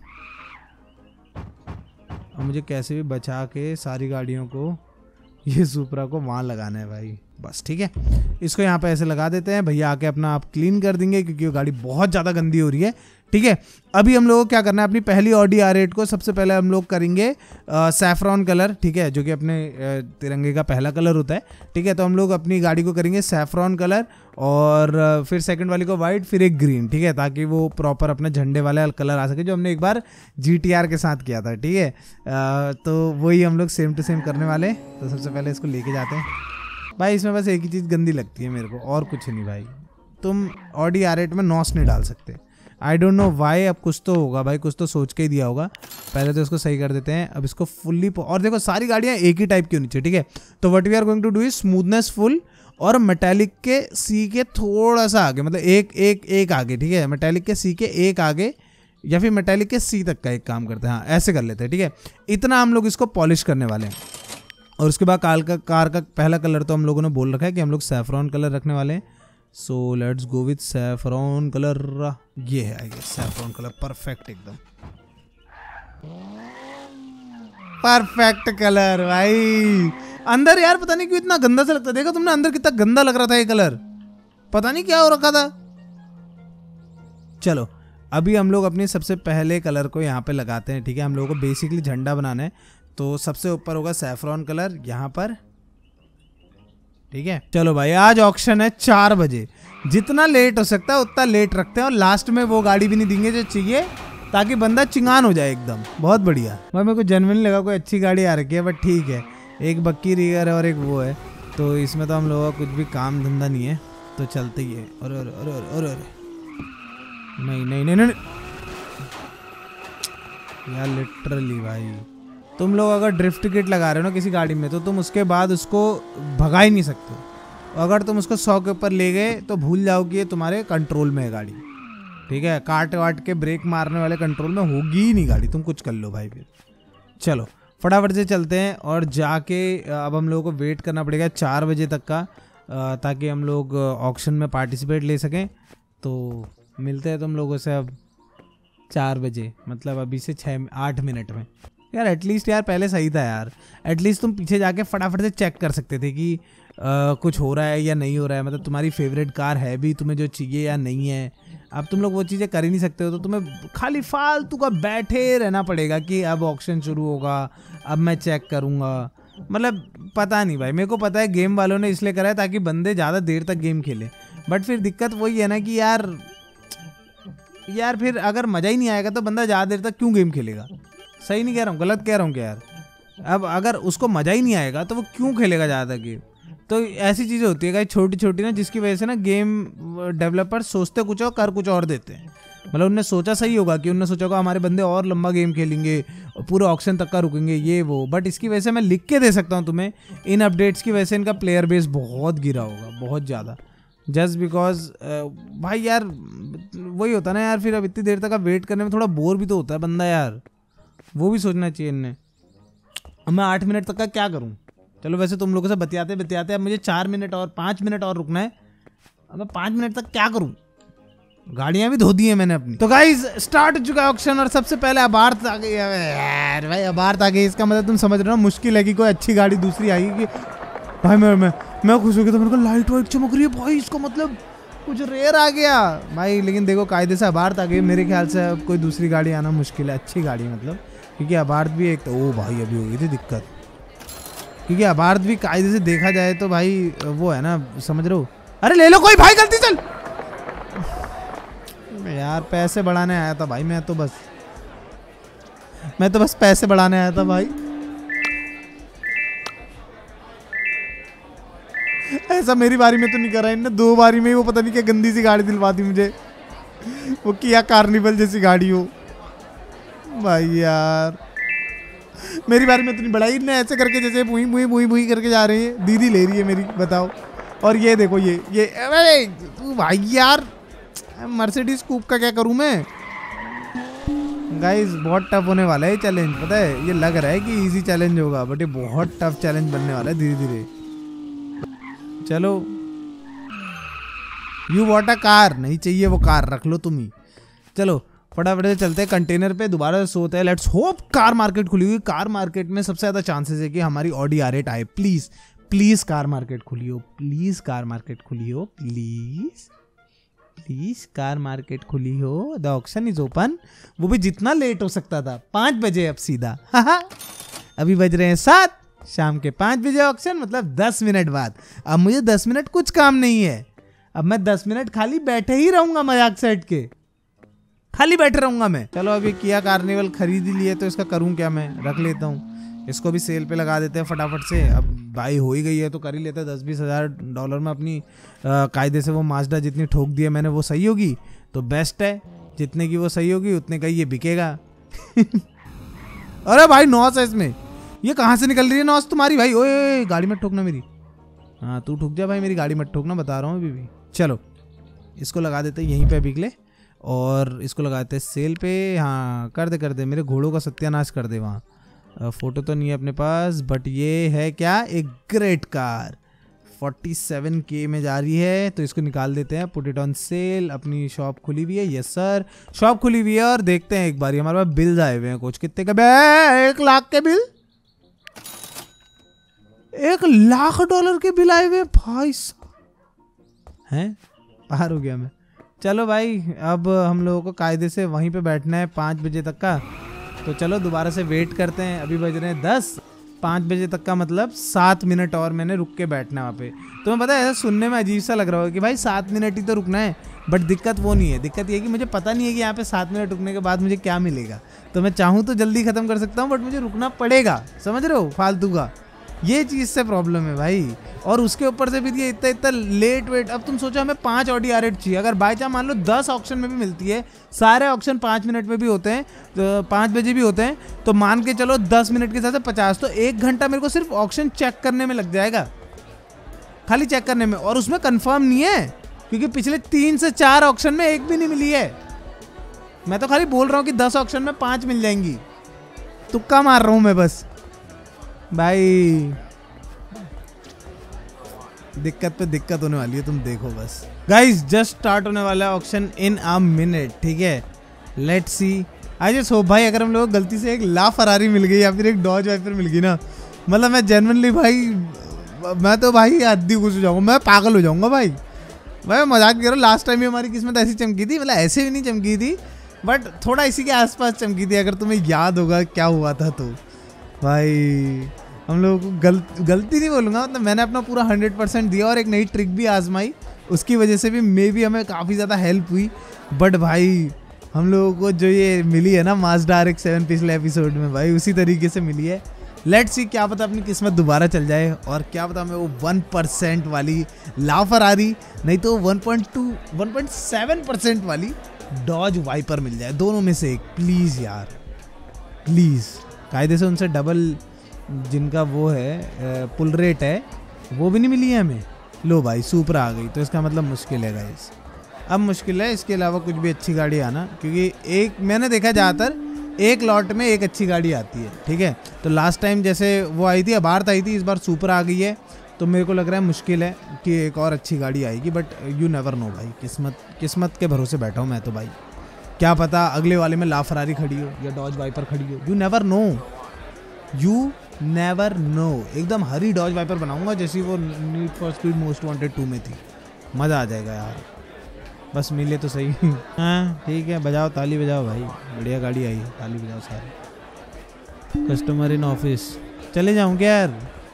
अब मुझे कैसे भी बचा के सारी गाड़ियों को, ये सुपरा को वहाँ लगाना है भाई, बस ठीक है। इसको यहाँ पे ऐसे लगा देते हैं, भैया आके अपना आप क्लीन कर देंगे, क्योंकि वो गाड़ी बहुत ज़्यादा गंदी हो रही है, ठीक है। अभी हम लोगों को क्या करना है, अपनी पहली ऑडी R8 को सबसे पहले हम लोग करेंगे सैफरॉन कलर, ठीक है, जो कि अपने तिरंगे का पहला कलर होता है, ठीक है। तो हम लोग अपनी गाड़ी को करेंगे सैफरॉन कलर और फिर सेकंड वाली को वाइट, फिर एक ग्रीन, ठीक है, ताकि वो प्रॉपर अपने झंडे वाला कलर आ सके जो हमने एक बार GTR के साथ किया था, ठीक है। तो वही हम लोग सेम टू सेम करने वाले। तो सबसे पहले इसको लेके जाते हैं भाई। इसमें बस एक ही चीज़ गंदी लगती है मेरे को, और कुछ नहीं भाई। तुम ऑडी R8 में नॉस नहीं डाल सकते, आई डोंट नो वाई। अब कुछ तो होगा भाई, कुछ तो सोच के ही दिया होगा। पहले तो इसको सही कर देते हैं। अब इसको फुल्ली, और देखो सारी गाड़ियाँ एक ही टाइप की होनी चाहिए, ठीक है। तो what we are going to do is smoothness full और मेटालिक के C के थोड़ा सा आगे, मतलब एक आगे, ठीक है। मेटालिक के C के एक आगे या फिर मेटालिक के C तक का एक काम करते हैं, हाँ ऐसे कर लेते हैं, ठीक है। इतना हम लोग इसको पॉलिश करने वाले हैं। और उसके बाद कार का पहला कलर तो हम लोगों ने बोल रखा है कि हम लोग सैफरॉन कलर रखने वाले हैं। So let's go with saffron colour. ये है आई सैफरॉन कलर, परफेक्ट, एकदम परफेक्ट कलर भाई। अंदर यार पता नहीं क्यों इतना गंदा सा लगता है, देखो तुमने अंदर कितना गंदा लग रहा था ये कलर, पता नहीं क्या हो रखा था। चलो अभी हम लोग अपने सबसे पहले कलर को यहाँ पे लगाते हैं, ठीक है। हम लोगों को बेसिकली झंडा बनाना है, तो सबसे ऊपर होगा सैफरॉन कलर यहाँ पर, ठीक है। चलो भाई आज ऑक्शन है 4 बजे, जितना लेट हो सकता है उतना लेट रखते हैं और लास्ट में वो गाड़ी भी नहीं देंगे जो चाहिए, ताकि बंदा चिंगान हो जाए एकदम। बहुत बढ़िया भाई, मेरे को जेन्युइनली लगा कोई अच्छी गाड़ी आ रखी है, बट ठीक है। एक बक्की रीगर है और एक वो है, तो इसमें तो हम लोगों का कुछ भी काम धंधा नहीं है, तो चलते ही है। अरे अरे अरे अरे अरे नहीं नहीं नहीं नहीं यार, लिटरली भाई तुम लोग अगर ड्रिफ्ट किट लगा रहे हो ना किसी गाड़ी में, तो तुम उसके बाद उसको भगा ही नहीं सकते। अगर तुम उसको 100 के ऊपर ले गए तो भूल जाओ कि ये तुम्हारे कंट्रोल में है गाड़ी, ठीक है। काट वाट के ब्रेक मारने वाले कंट्रोल में होगी ही नहीं गाड़ी, तुम कुछ कर लो भाई। फिर चलो फटाफट से चलते हैं और जाके अब हम लोगों को वेट करना पड़ेगा 4 बजे तक का, ताकि हम लोग ऑक्शन में पार्टिसिपेट ले सकें। तो मिलते हैं तुम लोगों से अब 4 बजे, मतलब अभी से 8 मिनट में। यार एटलीस्ट यार पहले सही था यार, एटलीस्ट तुम पीछे जाके फटाफट से चेक कर सकते थे कि कुछ हो रहा है या नहीं हो रहा है, मतलब तुम्हारी फेवरेट कार है भी तुम्हें जो चाहिए या नहीं है। अब तुम लोग वो चीज़ें कर ही नहीं सकते हो, तो तुम्हें खाली फालतू का बैठे रहना पड़ेगा कि अब ऑक्शन शुरू होगा, अब मैं चेक करूँगा। मतलब पता नहीं भाई, मेरे को पता है गेम वालों ने इसलिए करा है ताकि बंदे ज़्यादा देर तक गेम खेले, बट फिर दिक्कत वही है ना कि यार फिर अगर मज़ा ही नहीं आएगा तो बंदा ज़्यादा देर तक क्यों गेम खेलेगा। सही नहीं कह रहा हूँ, गलत कह रहा हूँ क्या यार। अब अगर उसको मज़ा ही नहीं आएगा तो वो क्यों खेलेगा ज़्यादा गेम। तो ऐसी चीज़ें होती है छोटी छोटी ना, जिसकी वजह से ना गेम डेवलपर सोचते कुछ और कर कुछ और देते हैं। मतलब उनने सोचा सही होगा कि उनने सोचा होगा हमारे बंदे और लंबा गेम खेलेंगे, पूरे ऑक्शन तक का रुकेंगे ये वो, बट इसकी वजह से मैं लिख के दे सकता हूँ तुम्हें, इन अपडेट्स की वजह से इनका प्लेयर बेस बहुत गिरा होगा, बहुत ज़्यादा, जस्ट बिकॉज भाई यार वही होता ना यार। फिर अब इतनी देर तक अब वेट करने में थोड़ा बोर भी तो होता है बंदा यार, वो भी सोचना चाहिए इनने। अब मैं 8 मिनट तक का क्या करूं। चलो वैसे तुम लोगों से बतियाते बतियाते अब मुझे 4 मिनट और 5 मिनट और रुकना है। अब मैं 5 मिनट तक क्या करूं, गाड़ियां भी धो दी है मैंने अपनी। तो गाइस स्टार्ट हो चुका है ऑक्शन और सबसे पहले अबार्थ आ गई यार भाई, अबार्थ आ गई। इसका मतलब तुम समझ रहे हो मुश्किल है कि कोई अच्छी गाड़ी दूसरी आएगी कि भाई मैं खुश हो गया। तो मेरे को लाइट वाइट चमक रही है भाई, इसका मतलब कुछ रेयर आ गया भाई। लेकिन देखो कायदे से अबार्थ आ गई, मेरे ख्याल से अब कोई दूसरी गाड़ी आना मुश्किल है, अच्छी गाड़ी मतलब, क्योंकि अबार्थ भी एक तो ओ भाई अभी हो गई थी दिक्कत, क्योंकि अबार्थ भी कायदे से देखा जाए तो भाई वो है ना, समझ रहे हो। अरे ले लो कोई भाई, गलती चल यार, पैसे बढ़ाने आया था भाई मैं तो बस पैसे बढ़ाने आया था भाई। ऐसा मेरी बारी में तो नहीं करा इनने, 2 बारी में ही वो पता नहीं क्या गंदी सी गाड़ी दिलवा दी मुझे, वो किया कार्निवल जैसी गाड़ी हो भाई यार। मेरी बारी में तो नहीं बढ़ाई इनने, ऐसे करके जैसे भूई भूई भूई भूई करके जा रही है, दीदी ले रही है मेरी, बताओ। और ये देखो ये अरे तू भाई यार, मर्सिडीज कूप का क्या करूं मैं। गाइस बहुत टफ होने वाला है ये चैलेंज, पता है। ये लग रहा है कि इजी चैलेंज होगा, बट ये बहुत टफ चैलेंज बनने वाला है धीरे धीरे। चलो यू वॉट अ कार, नहीं चाहिए वो कार, रख लो तुम ही। चलो फटाफट से चलते हैं कंटेनर पे, दोबारा से सोते हैं। लेट्स होप कार मार्केट खुली हुई। कार मार्केट में सबसे ज़्यादा चांसेस है कि हमारी ऑडी R8 आए। प्लीज़ कार मार्केट खुली हो, प्लीज़ कार मार्केट खुली हो, प्लीज़ प्लीज कार मार्केट खुली हो, द ऑक्शन इज ओपन। वो भी जितना लेट हो सकता था, 5 बजे अब सीधा। अभी बज रहे हैं 7, शाम के 5 बजे ऑक्शन, मतलब 10 मिनट बाद। अब मुझे 10 मिनट कुछ काम नहीं है, अब मैं 10 मिनट खाली बैठे ही रहूंगा मजाक सेट के, खाली बैठे रहूंगा मैं। चलो अभी किया कार्निवल खरीद ही लिए तो इसका करूं क्या, मैं रख लेता हूँ इसको भी, सेल पे लगा देते हैं फटाफट से। अब भाई हो ही गई है तो कर ही लेते हैं। 10-20 हज़ार डॉलर में अपनी कायदे से वो माजदा जितनी ठोक दी है मैंने वो सही होगी तो बेस्ट है, जितने की वो सही होगी उतने का ये बिकेगा। अरे भाई नॉस है इसमें, ये कहाँ से निकल रही है नॉस तुम्हारी भाई? ओए गाड़ी मत ठोकना मेरी, हाँ तू ठोक जा भाई, मेरी गाड़ी मत ठोकना, बता रहा हूँ अभी भी। चलो इसको लगा देते यहीं पे बिक ले, और इसको लगाते सेल पे। हाँ कर दे मेरे घोड़ों का सत्यानाश कर दे वहाँ। फोटो तो नहीं है अपने पास, बट ये है क्या, एक ग्रेट कार 47K में जा रही है, तो इसको निकाल देते हैं, पुट इट ऑन सेल। अपनी शॉप खुली हुई है, यस सर शॉप खुली हुई है। और देखते हैं एक बार, हमारे पास बिल्स आए हुए हैं कुछ, कितने का? 1 लाख के बिल, 1 लाख डॉलर के बिल आए हुए भाई हैं, पार हो गया मैं। चलो भाई अब हम लोगों को कायदे से वहीं पे बैठना है 5 बजे तक का, तो चलो दोबारा से वेट करते हैं। अभी बज रहे हैं 10, 5 बजे तक का मतलब 7 मिनट और मैंने रुक के बैठना है वहाँ पे। तुम्हें पता है ऐसा सुनने में अजीब सा लग रहा होगा कि भाई 7 मिनट ही तो रुकना है, बट दिक्कत वो नहीं है। दिक्कत ये है कि मुझे पता नहीं है कि यहाँ पे 7 मिनट रुकने के बाद मुझे क्या मिलेगा। तो मैं चाहूँ तो जल्दी ख़त्म कर सकता हूँ, बट मुझे रुकना पड़ेगा, समझ रहे हो, फालतू का। ये चीज़ से प्रॉब्लम है भाई। और उसके ऊपर से फिर ये इतना लेट वेट। अब तुम सोचो हमें 5 ऑडी R8 चाहिए, अगर बाई चांस मान लो 10 ऑक्शन में भी मिलती है, सारे ऑक्शन 5 मिनट में भी होते हैं, तो 5 बजे भी होते हैं, तो मान के चलो 10 मिनट के साथ 50, तो 1 घंटा मेरे को सिर्फ ऑक्शन चेक करने में लग जाएगा, खाली चेक करने में। और उसमें कंफर्म नहीं है क्योंकि पिछले 3 से 4 ऑक्शन में एक भी नहीं मिली है। मैं तो खाली बोल रहा हूँ कि 10 ऑक्शन में 5 मिल जाएंगी, तुक्का मार रहा हूँ मैं बस भाई। दिक्कत पे दिक्कत होने वाली है, तुम देखो बस। गाइस जस्ट स्टार्ट होने वाला है ऑक्शन इन अ मिनट, ठीक है, let's see. I just hope भाई अगर हम लोग गलती से एक ला फरारी मिल गई या फिर एक डॉज वाइपर मिल गई ना, मतलब मैं जेन्युइनली भाई, मैं तो भाई हद्दी खुश हो जाऊंगा, मैं पागल हो जाऊंगा भाई। मैं मजाक कर रहा हूँ, लास्ट टाइम भी हमारी किस्मत ऐसी चमकी थी, मतलब ऐसे भी नहीं चमकी थी बट थोड़ा इसी के आसपास चमकी थी, अगर तुम्हें याद होगा क्या हुआ था। तो भाई हम लोगों को गलती नहीं बोलूँगा, मतलब मैंने अपना पूरा 100% दिया और एक नई ट्रिक भी आजमाई, उसकी वजह से भी मे बी हमें काफ़ी ज़्यादा हेल्प हुई। बट भाई हम लोगों को जो ये मिली है ना माज़दा RX-7 पिछले एपिसोड में, भाई उसी तरीके से मिली है। लेट्स सी, क्या पता अपनी किस्मत दोबारा चल जाए और क्या पता हमें वो 1% वाली ला फरारी, नहीं तो 1.7% वाली डॉज वाइपर मिल जाए, दोनों में से एक। प्लीज़ यार प्लीज़, कायदे से उनसे डबल जिनका वो है पुल रेट है वो भी नहीं मिली है हमें। लो भाई सुपरा आ गई, तो इसका मतलब मुश्किल है गाइस, अब मुश्किल है। इसके अलावा कुछ भी अच्छी गाड़ी आना, क्योंकि एक मैंने देखा ज़्यादातर एक लॉट में एक अच्छी गाड़ी आती है, ठीक है। तो लास्ट टाइम जैसे वो आई थी, अबार्थ आई थी, इस बार सुपरा आ गई है, तो मेरे को लग रहा है मुश्किल है कि एक और अच्छी गाड़ी आएगी। बट यू नेवर नो भाई, किस्मत के भरोसे बैठा हूँ मैं तो भाई, क्या पता अगले वाले में ला फरारी खड़ी हो या डॉज वाइपर खड़ी हो, you never know, you never know. एकदम हरी डॉज वाइपर बनाऊंगा जैसी वो Need for Speed Most Wanted 2 में थी, मज़ा आ जाएगा यार, बस मिले तो सही। हाँ ठीक है, बजाओ ताली बजाओ भाई, बढ़िया गाड़ी आई है, ताली बजाओ सारे। कस्टमर इन ऑफिस, चले जाऊँ क्या यार,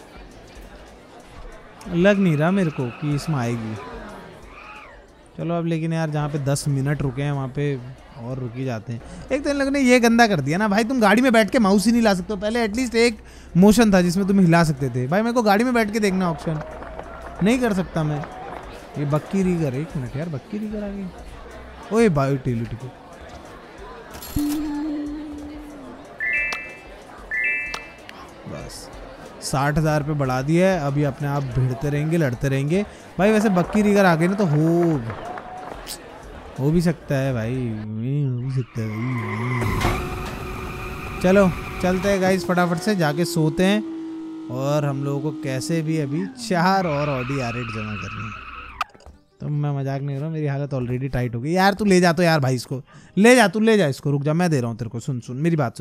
लग नहीं रहा मेरे को कि इसमें आएगी। चलो अब, लेकिन यार जहाँ पे 10 मिनट रुके हैं वहाँ पे और रुक ही जाते हैं। एक तो इन लोगों ने ये गंदा कर दिया ना भाई, तुम गाड़ी में बैठ के माउस ही नहीं ला सकते हो। पहले एटलीस्ट एक मोशन था जिसमें तुम हिला सकते थे भाई, मेरे को गाड़ी में बैठ के देखना ऑप्शन नहीं कर सकता मैं। ये बक्की रीगर, 1 मिनट यार, बक्की रीगर आ गई। ओए बायो टिकट, बस 60,000 पे बढ़ा दिया है। अभी अपने आप भिड़ते रहेंगे, लड़ते रहेंगे भाई। वैसे बक्की रीगर आ गई ना तो हो भी सकता है भाई, हो भी सकता है भाई। चलो चलते हैं गाइस, फटाफट से जाके सोते हैं, और हम लोगों को कैसे भी अभी 4 और ऑडी R8 जमा करनी है। तो मैं मजाक नहीं कर रहा हूँ, मेरी हालत ऑलरेडी टाइट हो गई यार। तू ले जा तो यार भाई, इसको ले जा, तू ले जा इसको, रुक जा, मैं दे रहा हूँ तेरे को। सुन मेरी बात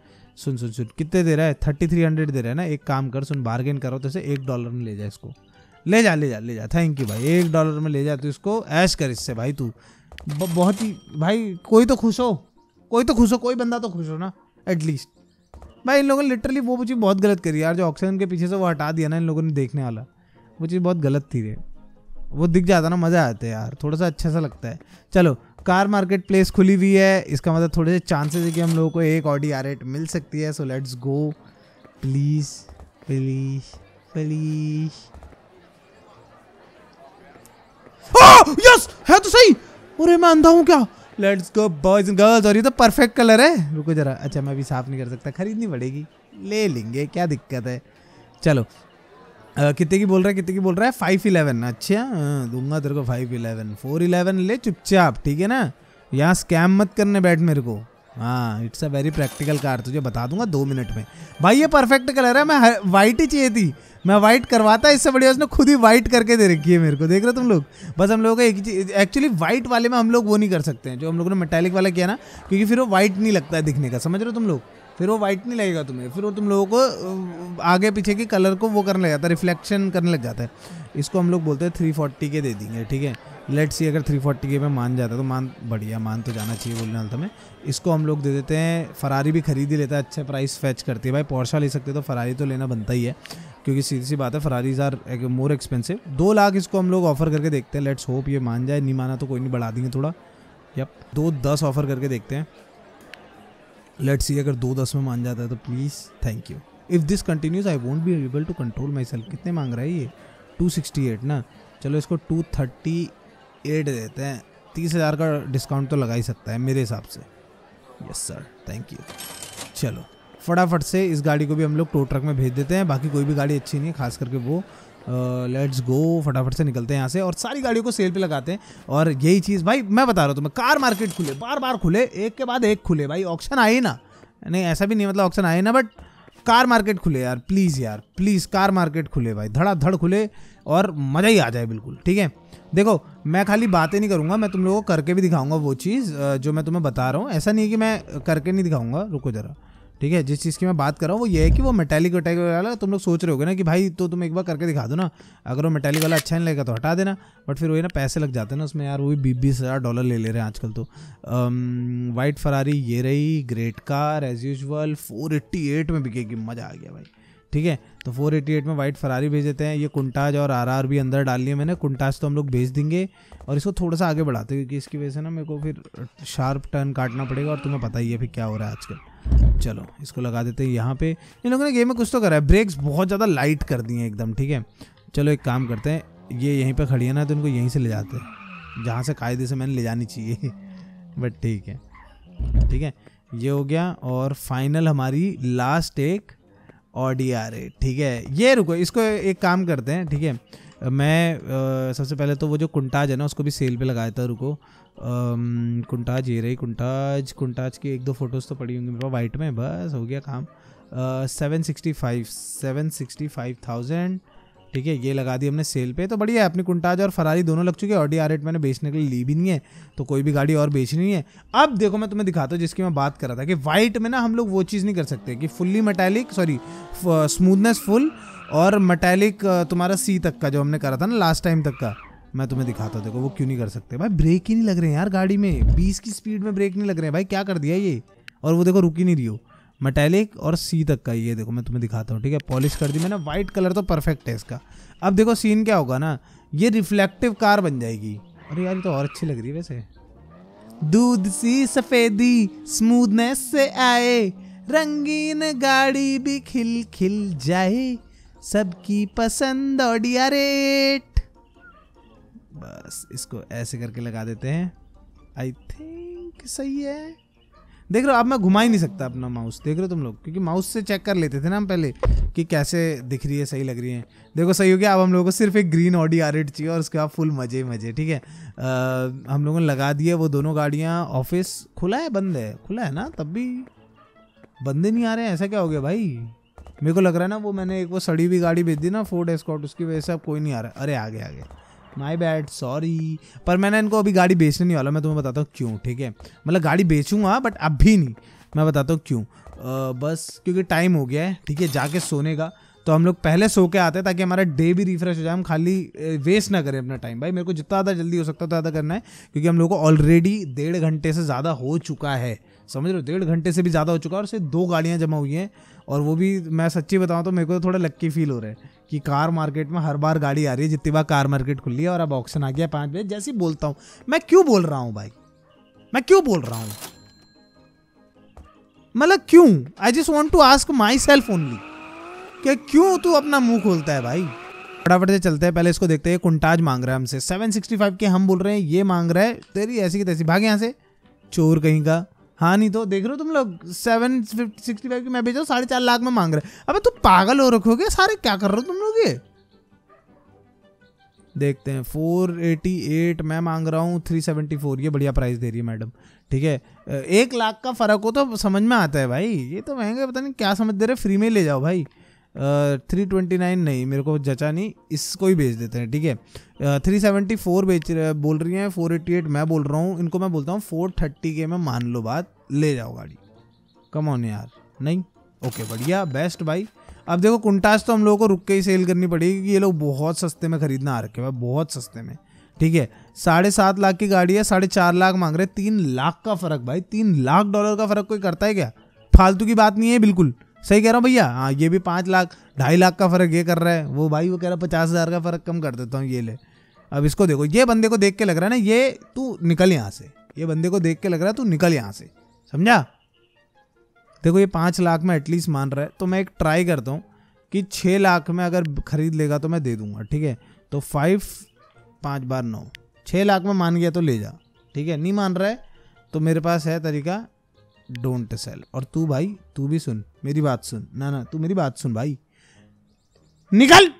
सुन, कितने दे रहा है? 3300 दे रहा है ना। एक काम कर, सुन, बार्गेन करो तो इसे $1 में ले जा इसको, ले जा ले जा ले जा, थैंक यू भाई, $1 में ले जा तू इसको, ऐश कर इससे भाई तू। बहुत ही भाई, कोई तो खुश हो, कोई तो खुश हो, कोई बंदा तो खुश हो ना एटलीस्ट। भाई इन लोगों ने लिटरली वो चीज़ बहुत गलत करी यार, जो ऑक्सीजन के पीछे से वो हटा दिया ना इन लोगों ने देखने वाला, वो चीज़ बहुत गलत थी रे। वो दिख जाता ना, मज़ा आता है यार, थोड़ा सा अच्छा सा लगता है। चलो कार मार्केट प्लेस खुली हुई है, इसका मतलब थोड़े से चांसेस है कि हम लोगों को एक ऑडी R8 मिल सकती है। So let's go, please please please. Yes है तो सही। अरे मैं अंधा हूँ क्या? Let's go boys and girls. और ये तो परफेक्ट कलर है। रुको जरा, अच्छा मैं अभी साफ नहीं कर सकता, खरीदनी पड़ेगी, ले लेंगे, क्या दिक्कत है। चलो कितने की बोल रहा है, कितने की बोल रहा है? 511। अच्छा दूंगा तेरे को 511, 411 ले चुपचाप, ठीक है ना। यहाँ स्कैम मत करने बैठ मेरे को। हाँ it's a very practical car, तुझे बता दूंगा 2 मिनट में। भाई ये परफेक्ट कलर है, मैं वाइट ही चाहिए थी, मैं वाइट करवाता, इससे बढ़िया उसने खुद ही वाइट करके दे रखी है मेरे को, देख रहे हो तुम लोग। बस हम लोगों को एक ही चीज, एक्चुअली वाइट वाले में हम लोग वो नहीं कर सकते हैं जो हम लोगों ने मेटालिक वाला किया ना, क्योंकि फिर वो वाइट नहीं लगता है दिखने का, समझ रहे हो तुम लोग। फिर वो वाइट नहीं लगेगा तुम्हें, फिर वो तुम लोगों को आगे पीछे की कलर को वो करने लग जाता है, रिफ्लेक्शन करने लग जाता है। इसको हम लोग बोलते हैं 340 के दे देंगे, ठीक है। लेट्स सी अगर 340 के में मान जाता है तो मान, बढ़िया मान तो जाना चाहिए बोलने वाला था मैं। इसको हम लोग दे देते हैं, फरारी भी खरीद ही लेता है, अच्छे प्राइस फैच करती है भाई। पोर्शा ले सकते तो फरारी तो लेना बनता ही है, क्योंकि सीधी सी बात है Ferraris are more expensive. 2 lakh इसको हम लोग ऑफर करके देखते हैं, लेट्स होप ये मान जाए, नहीं माना तो कोई नहीं, बढ़ा देंगे थोड़ा। यप 2.10 ऑफर करके देखते हैं, लेट्स सी अगर 2.10 में मान जाता है तो please, thank you. If this continues I won't be able to control myself. कितने मांग रहा है ये? 268 ना, चलो इसको 238 देते हैं। 30,000 का डिस्काउंट तो लगा ही सकता है मेरे हिसाब से। Yes sir, thank you. चलो फटाफट से इस गाड़ी को भी हम लोग टो ट्रक में भेज देते हैं, बाकी कोई भी गाड़ी अच्छी नहीं है, खास करके वो। लेट्स गो, फटाफट से निकलते हैं यहाँ से और सारी गाड़ियों को सेल पे लगाते हैं। और यही चीज़ भाई मैं बता रहा हूँ तुम्हें, कार मार्केट खुले, बार बार खुले, एक के बाद एक खुले भाई। ऑक्शन आए ना, नहीं ऐसा भी नहीं मतलब ऑक्शन आए ना, बट कार मार्केट खुले यार, प्लीज़ यार प्लीज़, कार मार्केट खुले भाई, धड़ाधड़ खुले और मज़ा ही आ जाए बिल्कुल, ठीक है। देखो मैं खाली बातें नहीं करूँगा, मैं तुम लोगों को करके भी दिखाऊंगा वो चीज़ जो मैं तुम्हें बता रहा हूँ। ऐसा नहीं है कि मैं करके नहीं दिखाऊंगा, रुको जरा, ठीक है। जिस चीज़ की मैं बात कर रहा हूँ वो ये है कि वो मेटालिक वेटालिक वाला, तुम लोग सोच रहे होगे ना कि भाई तो तुम एक बार करके दिखा दो ना, अगर वो मेटालिक वाला अच्छा नहीं लगेगा तो हटा देना। बट फिर वही ना, पैसे लग जाते हैं ना उसमें यार, वो भी $20,000 ले ले रहे हैं आजकल तो। वाइट फरारी ये रही, ग्रेट कार एज यूजुअल, 488 में बिकेगी, मज़ा आ गया भाई, ठीक है। तो 488 में वाइट फरारी भेज देते हैं। ये कुंटाज और RR भी अंदर डाल लिया मैंने, कुंटाज तो हम लोग भेज देंगे और इसको थोड़ा सा आगे बढ़ाते हैं, क्योंकि इसकी वजह से ना मेरे को फिर शार्प टर्न काटना पड़ेगा और तुम्हें पता ही है फिर क्या हो रहा है आजकल। चलो इसको लगा देते हैं यहाँ पे। इन लोगों ने गेम में कुछ तो करा है, ब्रेक्स बहुत ज़्यादा लाइट कर दिए एकदम, ठीक है। चलो एक काम करते हैं, ये यहीं पर खड़ी है ना तो इनको यहीं से ले जाते हैं, जहाँ से कायदे से मैंने ले जानी चाहिए बट ठीक है, ठीक है। ये हो गया और फाइनल हमारी लास्ट एक ऑडी R8, ठीक है। ये रुको, इसको एक काम करते हैं, ठीक है। मैं सबसे पहले तो वो जो कुंटाज है ना उसको भी सेल पे लगाया था, रुको। कुंटाज ये रही, कुंटाज की 1-2 फोटोज़ तो पड़ी होंगी मेरे पास वाइट में, बस हो गया काम। 765,000, ठीक है। ये लगा दी हमने सेल पे, तो बढ़िया है। अपनी कुंटाज और फरारी दोनों लग चुके हैं, ऑडी R8 मैंने बेचने के लिए ली भी नहीं है, तो कोई भी गाड़ी और बेचनी नहीं है। अब देखो मैं तुम्हें दिखाता हूँ जिसकी मैं बात कर रहा था, कि वाइट में ना हम लोग वो चीज़ नहीं कर सकते कि fully metallic, sorry smoothness full और मेटालिक तुम्हारा C तक का जो हमने करा था ना लास्ट टाइम तक का, मैं तुम्हें दिखाता हूँ। देखो वो क्यों नहीं कर सकते भाई, ब्रेक ही नहीं लग रहे हैं यार गाड़ी में, 20 की स्पीड में ब्रेक नहीं लग रहे हैं भाई, क्या कर दिया ये। और वो देखो रुक ही नहीं रही हो, मेटालिक और C तक का, ये देखो मैं तुम्हें दिखाता हूँ, ठीक है। पॉलिश कर दी मैंने, वाइट कलर तो परफेक्ट है इसका। अब देखो सीन क्या होगा ना, ये रिफ्लेक्टिव कार बन जाएगी। अरे यार ये तो और अच्छी लग रही है वैसे। दूध सी सफेदी स्मूथनेस से आए, रंगीन गाड़ी भी खिल खिल जाए, सबकी पसंद ऑडी R8। बस इसको ऐसे करके लगा देते हैं, आई थिंक सही है। देख रहे हो अब मैं घुमा ही नहीं सकता अपना माउस, देख रहे हो तुम लोग, क्योंकि माउस से चेक कर लेते थे ना हम पहले कि कैसे दिख रही है, सही लग रही है। देखो सही हो गया। अब हम लोगों को सिर्फ एक ग्रीन ऑडी R8 चाहिए और उसके बाद फुल मजे मजे, ठीक है। हम लोगों ने लगा दिए वो दोनों गाड़ियाँ। ऑफिस खुला है बंद है? खुला है ना, तब भी बंदे नहीं आ रहे हैं, ऐसा क्या हो गया भाई। मेरे को लग रहा है ना वो मैंने एक वो सड़ी हुई गाड़ी भेज दी ना फोर्ड एस्कॉर्ट, उसकी वजह से अब कोई नहीं आ रहा। अरे आ गया माय बैड, सॉरी। पर मैंने इनको अभी गाड़ी बेचने नहीं वाला, मैं तुम्हें बताता हूँ क्यों, ठीक है। मतलब गाड़ी बेचूंगा बट अब भी नहीं, मैं बताता हूँ क्यों। बस क्योंकि टाइम हो गया है, ठीक है, जाके सोने का। तो हम लोग पहले सो के आते हैं ताकि हमारा डे भी रिफ्रेश हो जाए, हम खाली वेस्ट ना करें अपना टाइम। भाई मेरे को जितना ज़्यादा जल्दी हो सकता है ज़्यादा करना है, क्योंकि हम लोग को ऑलरेडी 1.5 घंटे से ज़्यादा हो चुका है, समझ रहे हो, 1.5 घंटे से भी ज़्यादा हो चुका है और सिर्फ 2 गाड़ियाँ जमा हुई हैं। और वो भी मैं सच्ची बताऊँ तो मेरे को थोड़ा लक्की फील हो रहा है कि कार मार्केट में हर बार गाड़ी आ रही है, जितनी बार कार मार्केट खुली है, और अब ऑक्शन आ गया 5 बजे। जैसे ही बोलता हूँ, मैं क्यों बोल रहा हूँ भाई, मैं क्यों बोल रहा हूँ, मतलब क्यों? I just want to ask myself only कि क्यों तू अपना मुंह खोलता है भाई। फटाफट से चलते हैं, पहले इसको देखते हैं। कुंटाज मांग रहा है हमसे 765 के, हम बोल रहे हैं ये मांग रहा है तेरी ऐसी की तैसी, भाग यहाँ से चोर कहीं का। हाँ नहीं तो देख रहे हो तुम लोग 765 की मैं बेच रहा हूँ 4.5 लाख में मांग रहे हैं। अबे तू पागल हो रखोगे सारे, क्या कर रहे हो तुम लोग? ये देखते हैं 488 मैं मांग रहा हूँ 374, ये बढ़िया प्राइस दे रही है मैडम, ठीक है। 1 लाख का फर्क हो तो समझ में आता है भाई, ये तो महंगे पता नहीं क्या समझ दे रहे, फ्री में ले जाओ भाई। 329 नहीं, मेरे को जचा नहीं, इसको ही बेच देते हैं, ठीक है। 374 बेच बोल रही हैं, 488 मैं बोल रहा हूँ, इनको मैं बोलता हूँ 430 के में मान लो बात, ले जाओ गाड़ी, कम ऑन यार। नहीं ओके बढ़िया बेस्ट भाई। अब देखो कुंटाज तो हम लोगों को रुक के ही सेल करनी पड़ेगी कि ये लोग बहुत सस्ते में खरीदना आ रखे हैं, बहुत सस्ते में, ठीक है। 7.5 लाख की गाड़ी है, 4.5 लाख मांग रहे, 3 लाख का फर्क भाई, $3 लाख का फर्क कोई करता है क्या? फालतू की बात नहीं है, बिल्कुल सही कह रहा हूँ भैया। हाँ ये भी 5 लाख 2.5 लाख का फर्क ये कर रहा है, वो भाई वो कह रहा है 50,000 का फर्क कम कर देता हूँ, ये ले। अब इसको देखो, ये बंदे को देख के लग रहा है ना, ये तू निकल यहाँ से, ये बंदे को देख के लग रहा है तू निकल यहाँ से, समझा? देखो ये 5 लाख में एटलीस्ट मान रहा है, तो मैं एक ट्राई करता हूँ कि 6 लाख में अगर खरीद लेगा तो मैं दे दूंगा, ठीक है। तो 5 5 बार 9, 6 लाख में मान गया तो ले जा, ठीक है। नहीं मान रहा है तो मेरे पास है तरीका, डोंट सेल। और तू भाई तू भी सुन मेरी बात, सुन ना तू मेरी बात सुन भाई, निकल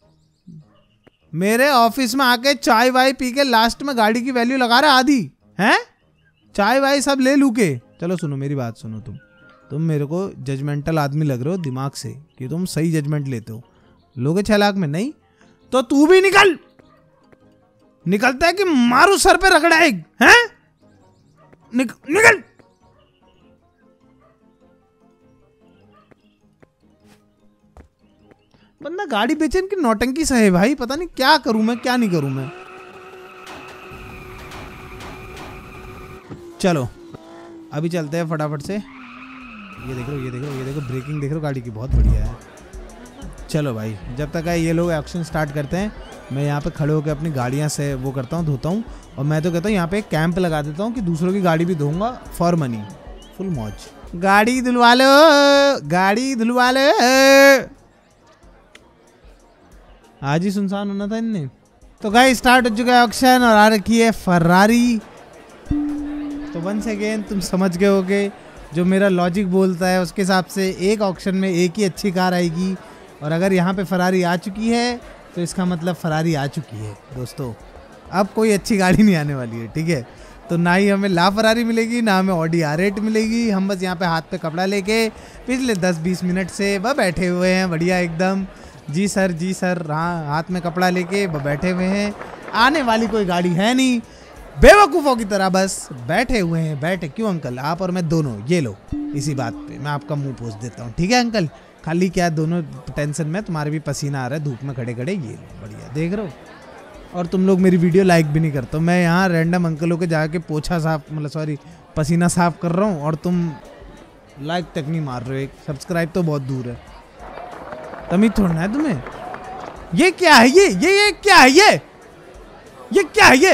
मेरे ऑफिस में आके चाय वाय पी के लास्ट में गाड़ी की वैल्यू लगा रहा आधी है, चाय वाय सब ले लू के। चलो सुनो मेरी बात सुनो, तुम मेरे को जजमेंटल आदमी लग रहे हो दिमाग से कि तुम सही जजमेंट लेते हो, लोगे 6 लाख में नहीं तो तू भी निकल, निकलता है कि मारू सर पे रगड़ाएग हैं, निकल। बंदा गाड़ी बेचे इनकी नौटंकी सहे भाई, पता नहीं क्या करूं मैं क्या नहीं करूं मैं। चलो अभी चलते हैं फटाफट से। ये देख लो ब्रेकिंग देख लो गाड़ी की, बहुत बढ़िया है। चलो भाई जब तक ये लोग एक्शन स्टार्ट करते हैं, मैं यहाँ पे खड़े होकर अपनी गाड़ियाँ से वो करता हूँ, धोता हूँ। और मैं तो कहता हूँ यहाँ पे एक कैंप लगा देता हूँ कि दूसरों की गाड़ी भी धोऊंगा फॉर मनी, फुल मौज। गाड़ी धुलवा लो, गाड़ी धुलवा लो। आज ही सुनसान होना था इनने। तो गाइस स्टार्ट हो चुका है ऑक्शन और आ रखी है फरारी। तो वंस अगेन तुम समझ गए होगे, जो मेरा लॉजिक बोलता है उसके हिसाब से एक ऑक्शन में एक ही अच्छी कार आएगी। और अगर यहाँ पे फरारी आ चुकी है तो इसका मतलब फरारी आ चुकी है दोस्तों, अब कोई अच्छी गाड़ी नहीं आने वाली है, ठीक है। तो ना ही हमें ला फरारी मिलेगी ना हमें ऑडी R8 मिलेगी। हम बस यहाँ पे हाथ पे कपड़ा लेके पिछले 10-20 मिनट से वह बैठे हुए हैं बढ़िया एकदम। जी सर हाँ, हाथ में कपड़ा लेके बैठे हुए हैं। आने वाली कोई गाड़ी है नहीं, बेवकूफ़ों की तरह बस बैठे हुए हैं। बैठे क्यों अंकल, आप और मैं दोनों, ये लो इसी बात पे मैं आपका मुंह पोंछ देता हूँ, ठीक है अंकल। खाली क्या दोनों टेंशन में, तुम्हारे भी पसीना आ रहा है धूप में खड़े खड़े, ये लो बढ़िया देख रहे हो। और तुम लोग मेरी वीडियो लाइक भी नहीं करते। मैं यहाँ रैंडम अंकलों के जाके पोछा साफ मतलब सॉरी पसीना साफ कर रहा हूँ और तुम लाइक तक नहीं मार रहे हो। सब्सक्राइब तो बहुत दूर है, तमीज़ थोड़ना है तुम्हें। ये क्या है, ये क्या है, ये क्या है,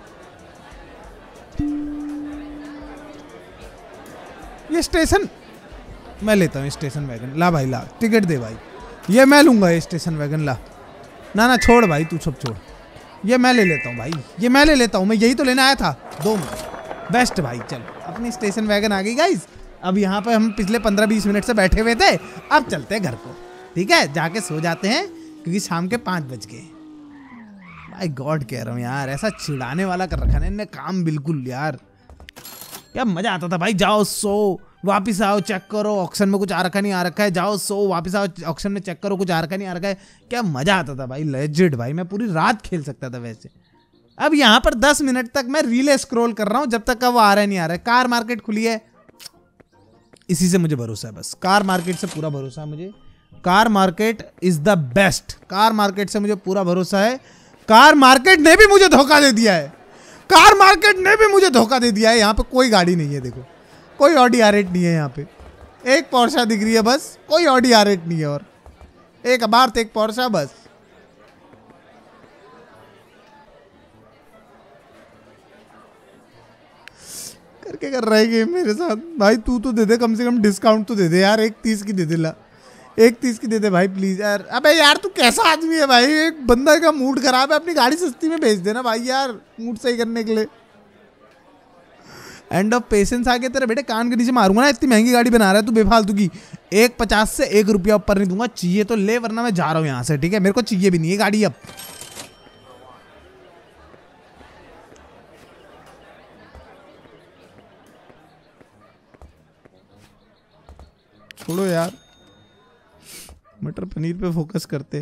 ये स्टेशन मैं लेता हूँ, स्टेशन वैगन ला भाई ला, टिकट दे भाई, ये मैं लूंगा ये स्टेशन वैगन ला। ना छोड़ भाई तू सब छोड़, ये मैं ले लेता हूँ भाई, ये मैं ले लेता हूँ, मैं यही तो लेना आया था 2 मिनट बेस्ट भाई। चलो अपनी स्टेशन वैगन आ गई गाइस। अब यहाँ पे हम पिछले 15-20 मिनट से बैठे हुए थे, अब चलते हैं घर को, ठीक है। जाके सो जाते हैं क्योंकि शाम के 5 बज गए। माय गॉड कह रहा हूँ यार, ऐसा चिढ़ाने वाला कर रखा है इन्हें काम, बिल्कुल यार। क्या मजा आता था भाई, जाओ सो वापिस आओ चेक करो ऑक्शन में कुछ आ रखा नहीं आ रखा है, जाओ सो वापिस आओ ऑक्शन में चेक करो कुछ आ रखा नहीं आ रखा है। क्या मजा आता था भाई, लेजिट भाई, मैं पूरी रात खेल सकता था वैसे। अब यहाँ पर 10 मिनट तक मैं रीले स्क्रॉल कर रहा हूँ जब तक का वो आ रहा नहीं आ रहा है। कार मार्केट खुली है, इसी से मुझे भरोसा है, बस कार मार्केट से पूरा भरोसा है मुझे। Car market is the best. Car market से मुझे पूरा भरोसा है। कार मार्केट ने भी मुझे धोखा दे दिया है। कार मार्केट ने भी मुझे धोखा दे दिया है। यहाँ पे कोई गाड़ी नहीं है, देखो कोई ऑडी R8 नहीं है यहाँ पे। एक पोर्शा दिख रही है बस, कोई ऑडी R8 नहीं है, और एक अबार्थ एक पोर्शा बस। करके कर रहा है गेम मेरे साथ भाई। तू तो दे दे, कम से कम डिस्काउंट तो दे दे यार। 1.30 की दे दे, ला 1.30 की दे दे भाई प्लीज यार। अबे यार तू कैसा आदमी है भाई, एक बंदा का मूड खराब है, अपनी गाड़ी सस्ती में बेच देना भाई यार, मूड सही करने के लिए। एंड ऑफ पेशेंस आ गया तेरे बेटे, कान के नीचे मारूंगा ना। इतनी महंगी गाड़ी बना रहा है तू बेफालतू की। 1.50 से 1 रुपया ऊपर नहीं दूंगा। चाहिए तो ले, वरना मैं जा रहा हूँ यहाँ से, ठीक है। मेरे को चाहिए भी नहीं है गाड़ी अब। छोड़ो यार, मटर पनीर पे फोकस करते।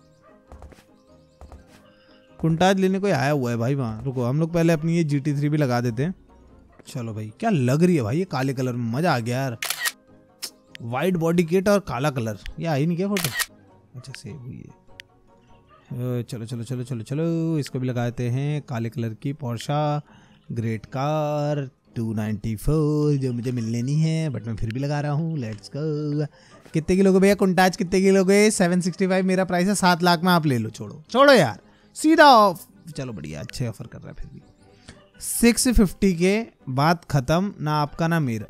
कुंटाज लेने कोई आया हुआ है भाई वहाँ। रुको हम लोग पहले अपनी ये GT3 भी लगा देते हैं। चलो भाई, क्या लग रही है भाई ये काले कलर में, मजा आ गया यार। वाइट बॉडी किट और काला कलर, ये आई नहीं क्या फोटो? अच्छा सेव हुई है। चलो चलो चलो चलो चलो, इसको भी लगा देते हैं। काले कलर की पोर्शा ग्रेट कार 294, जो मुझे मिलने नहीं है बट मैं फिर भी लगा रहा हूँ। Let's go. कितने की लोगे भैया कुंटाज, कितने की लोगे? 765 मेरा प्राइस है। 7 लाख में आप ले लो। छोड़ो छोड़ो यार, सीधा ऑफ। चलो बढ़िया, अच्छे ऑफर कर रहा है फिर भी। 650 के बाद खत्म, ना आपका ना मेरा।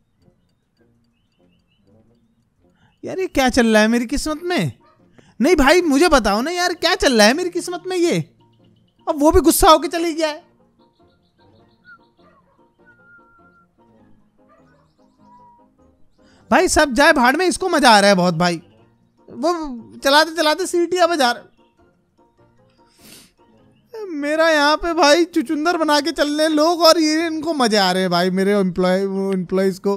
यार ये क्या चल रहा है मेरी किस्मत में? नहीं भाई मुझे बताओ ना यार, क्या चल रहा है मेरी किस्मत में ये? अब वो भी गुस्सा होके चली गया है। भाई सब जाए भाड़ में, इसको मजा आ रहा है बहुत भाई। वो चलाते चलाते सीटियां बजा रहा। मेरा यहाँ पे भाई चुचुंदर बना के चल रहे लोग, और ये इनको मजे आ रहे हैं भाई मेरे एम्प्लॉयज को।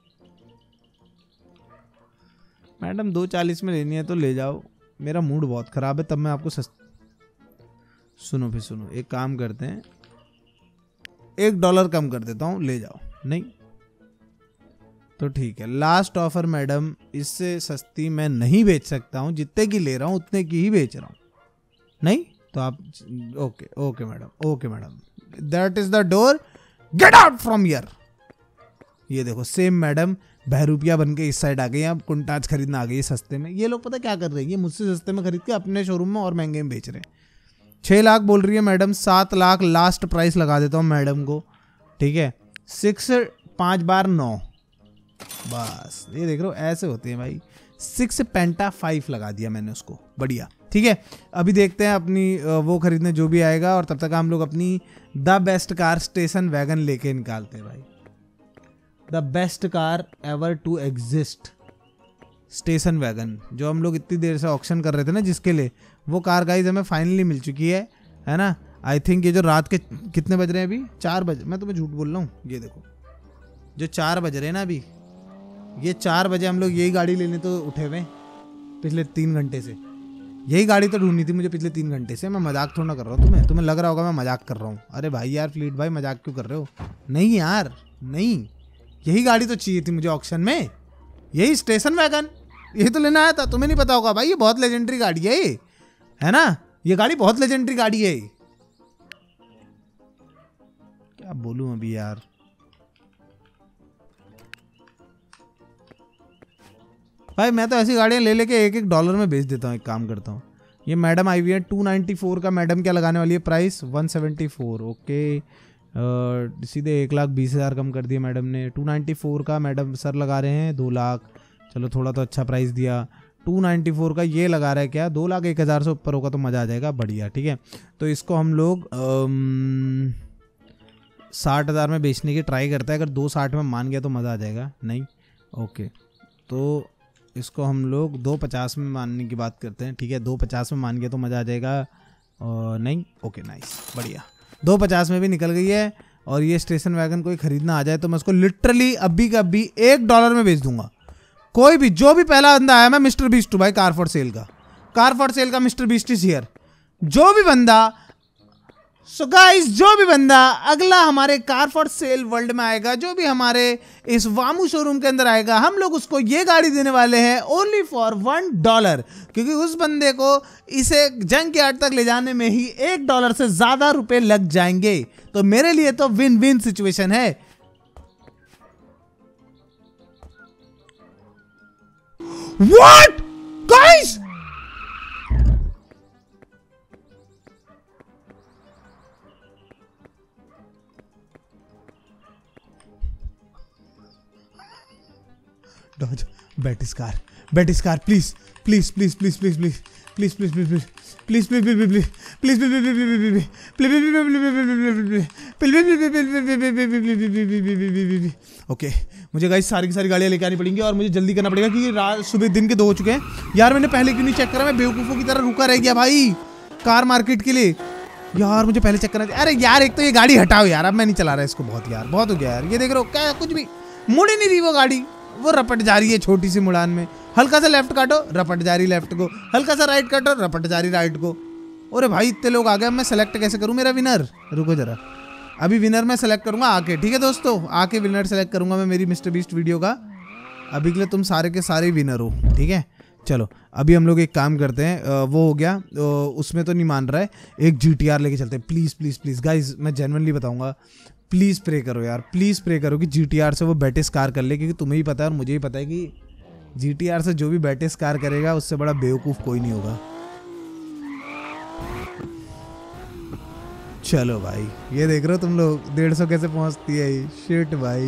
मैडम 240 में लेनी है तो ले जाओ, मेरा मूड बहुत खराब है, तब मैं आपको सुनो फिर सुनो, एक काम करते हैं, $1 कम कर देता हूँ, ले जाओ। नहीं तो ठीक है, लास्ट ऑफर मैडम, इससे सस्ती मैं नहीं बेच सकता हूँ। जितने की ले रहा हूँ उतने की ही बेच रहा हूँ। नहीं तो आप okay okay madam, okay madam, that is the door, get out from here. ये देखो सेम मैडम बहरूपिया बन के इस साइड आ गई, अब कुंटाज खरीदना आ गई सस्ते में। ये लोग पता क्या कर रहे हैं, ये मुझसे सस्ते में खरीद के अपने शोरूम में और महंगे में बेच रहे हैं। 6 लाख बोल रही है मैडम, 7 लाख लास्ट प्राइस लगा देता हूँ मैडम को, ठीक है। 6 5 बार 9, बस ये देख रहे हो ऐसे होते हैं भाई। 6 पेंटा 5 लगा दिया मैंने उसको, बढ़िया, ठीक है। अभी देखते हैं अपनी वो खरीदने जो भी आएगा, और तब तक हम लोग अपनी the best car station wagon लेके निकालते हैं भाई। The best car ever to exist, station wagon, जो हम लोग इतनी देर से ऑक्शन कर रहे थे ना जिसके लिए, वो कार गाइस हमें फाइनली मिल चुकी है ना। आई थिंक ये जो रात के कितने बज रहे हैं अभी, 4 बजे, मैं तुम्हें झूठ बोल रहा हूँ, ये देखो जो 4 बज रहे हैं ना अभी, ये 4 बजे हम लोग यही गाड़ी लेने तो उठे हुए पिछले 3 घंटे से। यही गाड़ी तो ढूंढनी थी मुझे पिछले 3 घंटे से। मैं मजाक थोड़ा कर रहा हूँ, तुम्हें लग रहा होगा मैं मजाक कर रहा हूँ। अरे भाई यार फ्लीट भाई, मजाक क्यों कर रहे हो? नहीं यार नहीं, यही गाड़ी तो चाहिए थी मुझे ऑक्शन में, यही स्टेशन वैगन, यही तो लेना आया था। तुम्हें नहीं पता होगा भाई, ये बहुत लेजेंडरी गाड़ी है ये, है ना। ये गाड़ी बहुत लेजेंडरी गाड़ी है। क्या बोलूं अभी यार, भाई मैं तो ऐसी गाड़ियां ले लेके $1 में बेच देता हूँ। एक काम करता हूँ, ये मैडम आई हुई है 294 का। मैडम क्या लगाने वाली है प्राइस? 174, ओके। सीधे 1,20,000 कम कर दिया मैडम ने। 294 का मैडम सर लगा रहे हैं 2 लाख। चलो थोड़ा तो अच्छा प्राइस दिया। 294 का ये लगा रहा है क्या? 2,01,000 से ऊपर होगा तो मज़ा आ जाएगा, बढ़िया, ठीक है। तो इसको हम लोग 60,000 में बेचने की ट्राई करते हैं। अगर 260 में मान गया तो मज़ा आ जाएगा। नहीं, ओके, तो इसको हम लोग 250 में मानने की बात करते हैं, ठीक है। 250 में मान गया तो मज़ा आ जाएगा। नहीं, ओके नाइस, बढ़िया, 250 में भी निकल गई है। और ये स्टेशन वैगन कोई खरीदना आ जाए तो मैं उसको लिटरली अभी का अभी $1 में बेच दूंगा। कोई भी, जो भी पहला बंदा आया, मैं मिस्टर बीस्ट हूँ भाई, कार फॉर सेल का, कार फॉर सेल का मिस्टर बीस्ट इज हियर। जो भी बंदा सो गाइस, जो भी बंदा अगला हमारे कार फॉर सेल वर्ल्ड में आएगा, जो भी हमारे इस वामू शोरूम के अंदर आएगा, हम लोग उसको ये गाड़ी देने वाले हैं ओनली फॉर $1, क्योंकि उस बंदे को इसे जंग यार्ड तक ले जाने में ही $1 से ज्यादा रुपए लग जाएंगे। तो मेरे लिए तो विन विन सिचुएशन है। व्हाट गाइस, बेटिस car please please please please please please please please please please please. Okay, मुझे गाइस सारी की सारी गाड़ियां लेके आनी पड़ेंगी और मुझे जल्दी करना पड़ेगा क्योंकि रात सुबह दिन के 2 हो चुके हैं। यार मैंने पहले क्यों नहीं चेक करा, मैं बेवकूफों की तरह रुका रह गया भाई कार मार्केट के लिए। यार मुझे पहले चेक करना चाहिए। अरे यार एक तो ये गाड़ी हटाओ यार, अब मैं नहीं चला रहा इसको, बहुत यार बहुत हो गया यार। ये देख रहे हो क्या, कुछ भी मुड़ ही नहीं रही वो गाड़ी, वो रपट जा रही है छोटी सी मुड़ान में। हल्का सा लेफ्ट काटो रपट जा रही लेफ्ट को, हल्का सा राइट काटो रपट जा रही राइट को। अरे भाई इतने लोग आ गए, मैं सेलेक्ट कैसे करूं मेरा विनर? रुको जरा, अभी विनर मैं सेलेक्ट करूंगा आके, ठीक है दोस्तों, आके विनर सेलेक्ट करूंगा मैं मेरी मिस्टर बीस्ट वीडियो का। अभी के लिए तुम सारे के सारे विनर हो, ठीक है। चलो अभी हम लोग एक काम करते हैं, वो हो गया, उसमें तो नहीं मान रहा है, एक GTR लेके चलते हैं। प्लीज़ प्लीज़ प्लीज़ गाइज, मैं जेन्युइनली बताऊंगा, प्लीज़ प्रे करो यार, प्लीज़ प्रे करो कि GTR से वो बेटिस कार कर ले, क्योंकि तुम्हें ही पता है और मुझे ही पता है कि GTR से जो भी बेटिस कार करेगा उससे बड़ा बेवकूफ़ कोई नहीं होगा। चलो भाई, ये देख रहे हो तुम लोग 150 कैसे पहुंचती है ये, शिट भाई।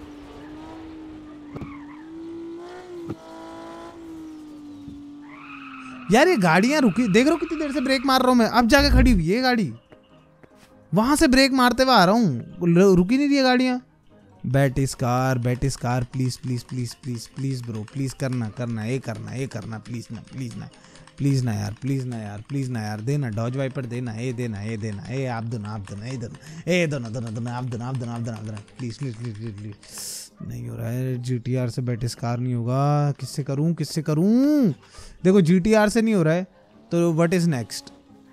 यार ये गाड़ियां रुकी, देख रहे हो कितनी देर से ब्रेक मार रहा हूं मैं, अब जाके खड़ी हुई है गाड़ी, वहां से ब्रेक मारते हुए आ रहा हूं, रुकी नहीं रही है गाड़ियां। बेटिस car please please please please please bro, please करना करना ये करना ये करना, प्लीज ना प्लीज ना प्लीज ना यार, प्लीज ना यार, प्लीज ना यार, देना डॉज वाइपर, देना ये देना ये देना ये, आप दोनों ये दोनों ये दोनों दोनों दोनों आप दोनों please please please please please. नहीं हो रहा है, GTR से बेटिस कार नहीं होगा, किससे करूं किससे करूं? देखो GTR से नहीं हो रहा है तो व्हाट इज नेक्स्ट?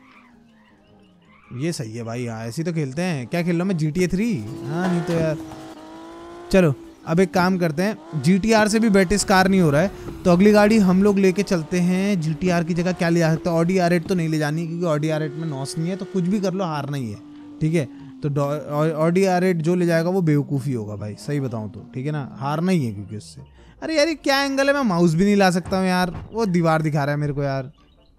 ये सही है भाई, हाँ ऐसे तो खेलते हैं। क्या खेल रहा हूँ मैं, GTA 3? हाँ नहीं तो यार। चलो अब एक काम करते हैं, GTR से भी बेटिस कार नहीं हो रहा है तो अगली गाड़ी हम लोग लेके चलते हैं। GTR की जगह क्या ले जा सकते हैं? Audi R8 तो नहीं ले जानी, क्योंकि Audi R8 में नॉस नहीं है, तो कुछ भी कर लो हार नहीं है, ठीक है। तो Audi R8 जो ले जाएगा वो बेवकूफ़ी होगा भाई, सही बताऊँ तो, ठीक है ना, हार नहीं है क्योंकि उससे। अरे यार ये क्या एंगल है, मैं माउस भी नहीं ला सकता हूँ यार, वो दीवार दिखा रहा है मेरे को यार।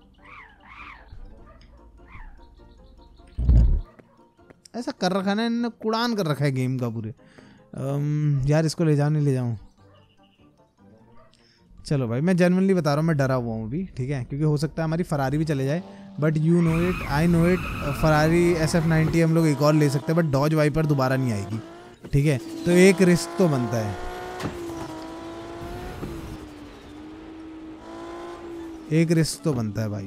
ऐसा कर रखा है ना इन्होंने, कुड़ान कर रखा है गेम का पूरे। यार इसको ले जाऊँ नहीं ले जाऊँ? चलो भाई मैं जेन्युइनली बता रहा हूँ, मैं डरा हुआ हूँ अभी, ठीक है, क्योंकि हो सकता है हमारी फरारी भी चले जाए, but you know it, I know it, Ferrari SF90 हम लोग एक और ले सकते हैं, बट डॉज वाइपर दोबारा नहीं आएगी, ठीक है। तो एक रिस्क तो बनता है, एक रिस्क तो बनता है भाई।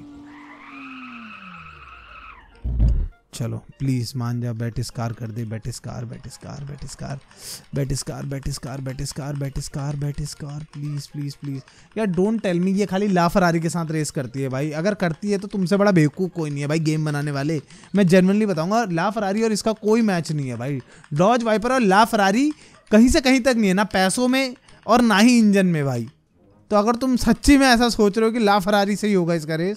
चलो प्लीज मान जा, बेटिस कार कर दे, बेटिस कार बेटिस कार बेटिस कार बेटिस कार बेटिस कार बेटिस कार बेटिस कार बेटिस कार, प्लीज प्लीज प्लीज यार डोंट टेल मी ये खाली ला फरारी के साथ रेस करती है भाई। अगर करती है तो तुमसे बड़ा बेवकूफ़ कोई नहीं है भाई गेम बनाने वाले, मैं जेन्युइनली बताऊंगा, ला फरारी और इसका कोई मैच नहीं है भाई। डॉज वाइपर और ला फरारी कहीं से कहीं तक नहीं है, ना पैसों में और ना ही इंजन में भाई। तो अगर तुम सच्ची में ऐसा सोच रहे हो कि ला फरारी से ही होगा इसका रेस,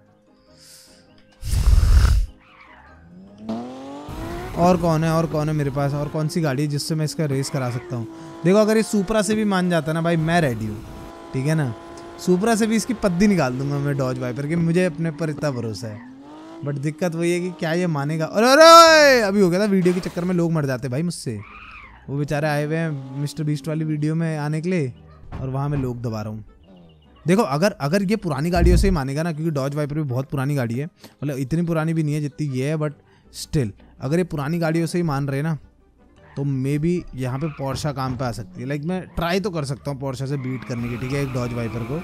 और कौन है मेरे पास, और कौन सी गाड़ी है जिससे मैं इसका रेस करा सकता हूँ? देखो अगर ये सुपरा से भी मान जाता ना भाई, मैं रेडी हूँ, ठीक है ना। सुपरा से भी इसकी पद्दी निकाल दूंगा मैं डॉज वाइपर की, मुझे अपने पर इतना भरोसा है। बट दिक्कत वही है कि क्या ये मानेगा। अरे अभी हो गया था, वीडियो के चक्कर में लोग मर जाते भाई मुझसे, वो बेचारे आए हुए हैं मिस्टर बीस्ट वाली वीडियो में आने के लिए और वहाँ मैं लोग दबा रहा हूँ। देखो अगर ये पुरानी गाड़ियों से ही मानेगा ना, क्योंकि डॉज वाइपर भी बहुत पुरानी गाड़ी है, मतलब इतनी पुरानी भी नहीं है जितनी ये है, बट स्टिल अगर ये पुरानी गाड़ियों से ही मान रहे ना तो मे बी यहाँ पे पोर्शा काम पे आ सकती है। लाइक मैं ट्राई तो कर सकता हूँ पोर्शा से बीट करने की, ठीक है, एक डॉज वाइपर को।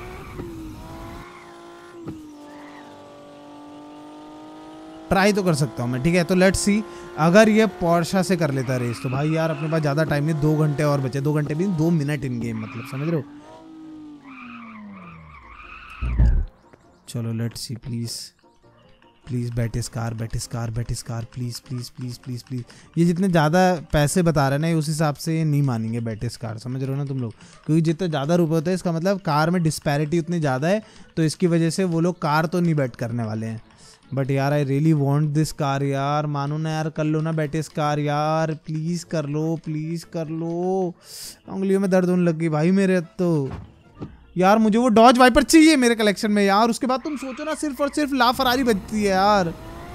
ट्राई तो कर सकता हूँ मैं, ठीक है। तो लेट्स सी अगर ये पोर्शा से कर लेता रेस तो भाई यार अपने पास ज़्यादा टाइम नहीं, 2 घंटे और बचे, 2 घंटे भी 2 मिनट इन गेम, मतलब समझ रहे हो। चलो लेट्स सी प्लीज़ प्लीज़ बेटिस कार बेटिस कार बेटिस car, please please please please please. ये जितने ज़्यादा पैसे बता रहे हैं ना उस हिसाब से ये नहीं मानेंगे बेटिस कार, समझ रहे हो ना तुम लोग, क्योंकि जितने ज़्यादा रुपए होते हैं इसका मतलब कार में डिस्पैरिटी उतनी ज़्यादा है, तो इसकी वजह से वो लोग कार तो नहीं बेट करने वाले हैं। बट यार I really want this car यार, मानो ना यार, कर लो ना बेटिस कार यार, प्लीज़ कर लो, प्लीज़ कर लो। उंगलियों में दर्द होने लग गई भाई मेरे तो यार। मुझे वो डॉज वाइपर चाहिए मेरे कलेक्शन में यार। उसके बाद तुम सोचो ना, सिर्फ और सिर्फ ला फरारी बचती है यार।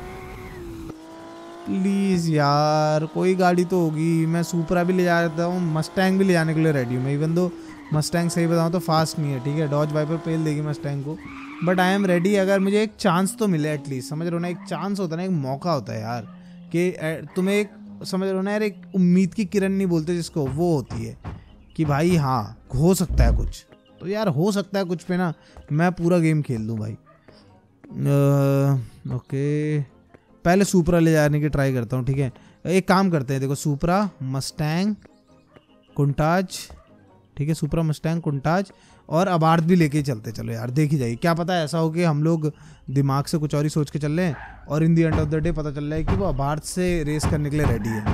प्लीज़ यार कोई गाड़ी तो होगी। मैं सुपरा भी ले जाता हूँ, मस्टैंग भी ले जाने के लिए रेडी हूँ मैं, इवन दो मस्टैंग सही बताऊँ तो फास्ट नहीं है, ठीक है, डॉज वाइपर पेल देगी मस्टैंग को, बट आई एम रेडी। अगर मुझे एक चांस तो मिले एटलीस्ट, समझ रहे हो ना, एक चांस होता है ना, एक मौका होता है यार, कि तुम्हें एक, समझ रहे हो ना यार, एक उम्मीद की किरण नहीं बोलते जिसको, वो होती है कि भाई हाँ हो सकता है कुछ, तो यार हो सकता है कुछ पे ना मैं पूरा गेम खेल दूँ भाई। ओके पहले सुपरा ले जाने की ट्राई करता हूँ, ठीक है। एक काम करते हैं, देखो सुपरा मस्टैंग कुंटाज, ठीक है, सुपरा मस्टैंग कुंटाज और अबार्थ भी लेके चलते, चलो यार देखी जाएगी, क्या पता ऐसा हो कि हम लोग दिमाग से कुछ और ही सोच के चल रहे हैं और in the end of the day पता चल रहा है कि वो अबार्थ से रेस करने के लिए रेडी है।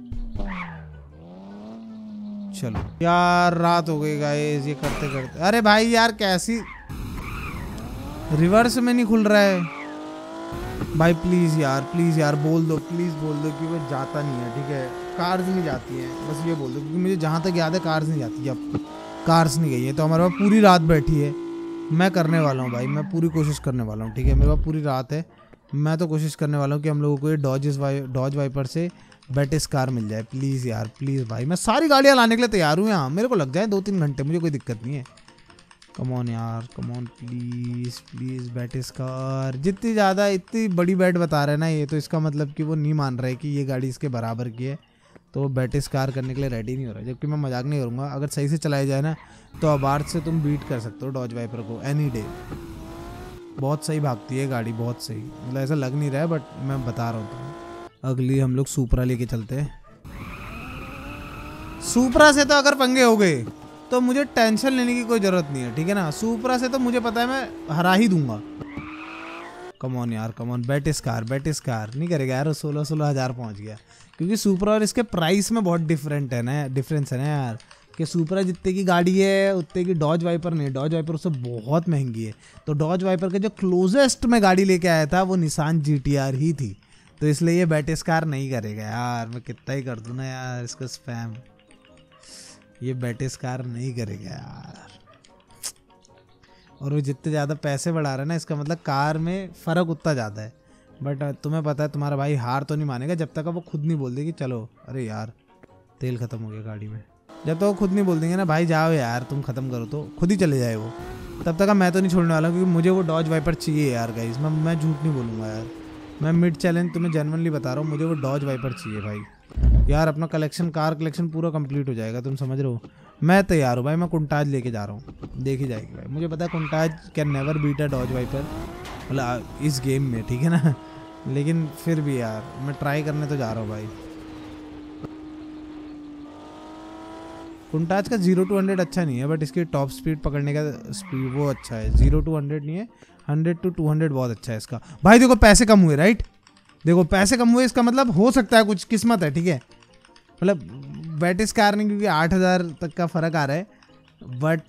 चलो यार रात हो गई गाइस, ये करते करते, अरे भाई यार कैसी रिवर्स में नहीं खुल रहा है भाई, प्लीज़ यार बोल दो, प्लीज़ बोल दो कि वो जाता नहीं है, ठीक है, कार्स नहीं जाती हैं, बस ये बोल दो, क्योंकि मुझे जहाँ तक याद है कार्स नहीं जाती। अब कार्स नहीं गई है तो हमारे पास पूरी रात बैठी है। मैं करने वाला हूँ भाई, मैं पूरी कोशिश करने वाला हूँ, ठीक है, मेरे पास पूरी रात है, मैं तो कोशिश करने वाला हूँ कि हम लोगों को ये डॉज वाइपर से बेटिस कार मिल जाए। प्लीज़ यार प्लीज़ भाई, मैं सारी गाड़ियाँ लाने के लिए तैयार हूँ यहाँ, मेरे को लग जाए 2-3 घंटे, मुझे कोई दिक्कत नहीं है। कम ऑन यार, कम ऑन प्लीज़ प्लीज़ बेटिस कार। जितनी ज़्यादा इतनी बड़ी बैट बता रहे हैं ना ये, तो इसका मतलब कि वो नहीं मान रहे कि ये गाड़ी इसके बराबर की है, तो वो बेटिस कार करने के लिए रेडी नहीं हो रहा है। जबकि मैं मजाक नहीं करूँगा, अगर सही से चलाई जाए ना तो अबार्थ से तुम बीट कर सकते हो डॉज वाइपर को एनी डे। बहुत सही भागती है गाड़ी, बहुत सही, मतलब ऐसा लग नहीं रहा है बट मैं बता रहा हूँ तुम्हें। अगली हम लोग सुपरा लेके चलते हैं। सुपरा से तो अगर पंगे हो गए तो मुझे टेंशन लेने की कोई ज़रूरत नहीं है, ठीक है ना। सुपरा से तो मुझे पता है मैं हरा ही दूंगा। कम ऑन यार, कम ऑन, बेटिस कार नहीं करेगा यार। 16 हज़ार पहुँच गया, क्योंकि सुपरा और इसके प्राइस में बहुत डिफरेंस है ना यार, कि सुपरा जितने की गाड़ी है उतने की डॉज वाइपर नहीं है, डॉज वाइपर उससे बहुत महंगी है। तो डॉज वाइपर के जो क्लोजेस्ट में गाड़ी लेके आया था वो निसान GTR ही थी, तो इसलिए ये बेटिस कार नहीं करेगा यार। मैं कितना ही कर दूँ ना यार इसको स्पैम, ये बेटिस कार नहीं करेगा यार। और वो जितने ज़्यादा पैसे बढ़ा रहा है ना, इसका मतलब कार में फ़र्क उतना ज़्यादा है। बट तुम्हें पता है तुम्हारा भाई हार तो नहीं मानेगा जब तक वो खुद नहीं बोल देगी चलो, अरे यार तेल ख़त्म हो गया गाड़ी में, जब तक वो खुद नहीं बोल देंगे ना भाई जाओ यार तुम ख़त्म करो, तो खुद ही चले जाए वो, तब तक मैं तो नहीं छोड़ने वाला, क्योंकि मुझे वो डॉज वाइपर चाहिए यार गाइस। मैं झूठ नहीं बोलूँगा यार, मैं मिड चैलेंज तुम्हें जेन्युइनली बता रहा हूँ, मुझे वो डॉज वाइपर चाहिए भाई यार। अपना कलेक्शन, कार कलेक्शन पूरा कंप्लीट हो जाएगा, तुम समझ रहे हो। मैं तैयार हूँ भाई, मैं कुंटाज लेके जा रहा हूँ, देखी जाएगी भाई। मुझे पता है Countach can never beat a Dodge Viper, मतलब इस गेम में, ठीक है ना, लेकिन फिर भी यार मैं ट्राई करने तो जा रहा हूँ भाई। कुंटाज का 0 to 100 अच्छा नहीं है, बट इसकी टॉप स्पीड पकड़ने का स्पीड वो अच्छा है। 0 to 100 नहीं है, 100 to 200 बहुत अच्छा है इसका भाई। देखो पैसे कम हुए, राइट, देखो पैसे कम हुए, इसका मतलब हो सकता है कुछ किस्मत है, ठीक है। मतलब बेटिस कार नहीं, क्योंकि 8,000 तक का फ़र्क आ रहा है, but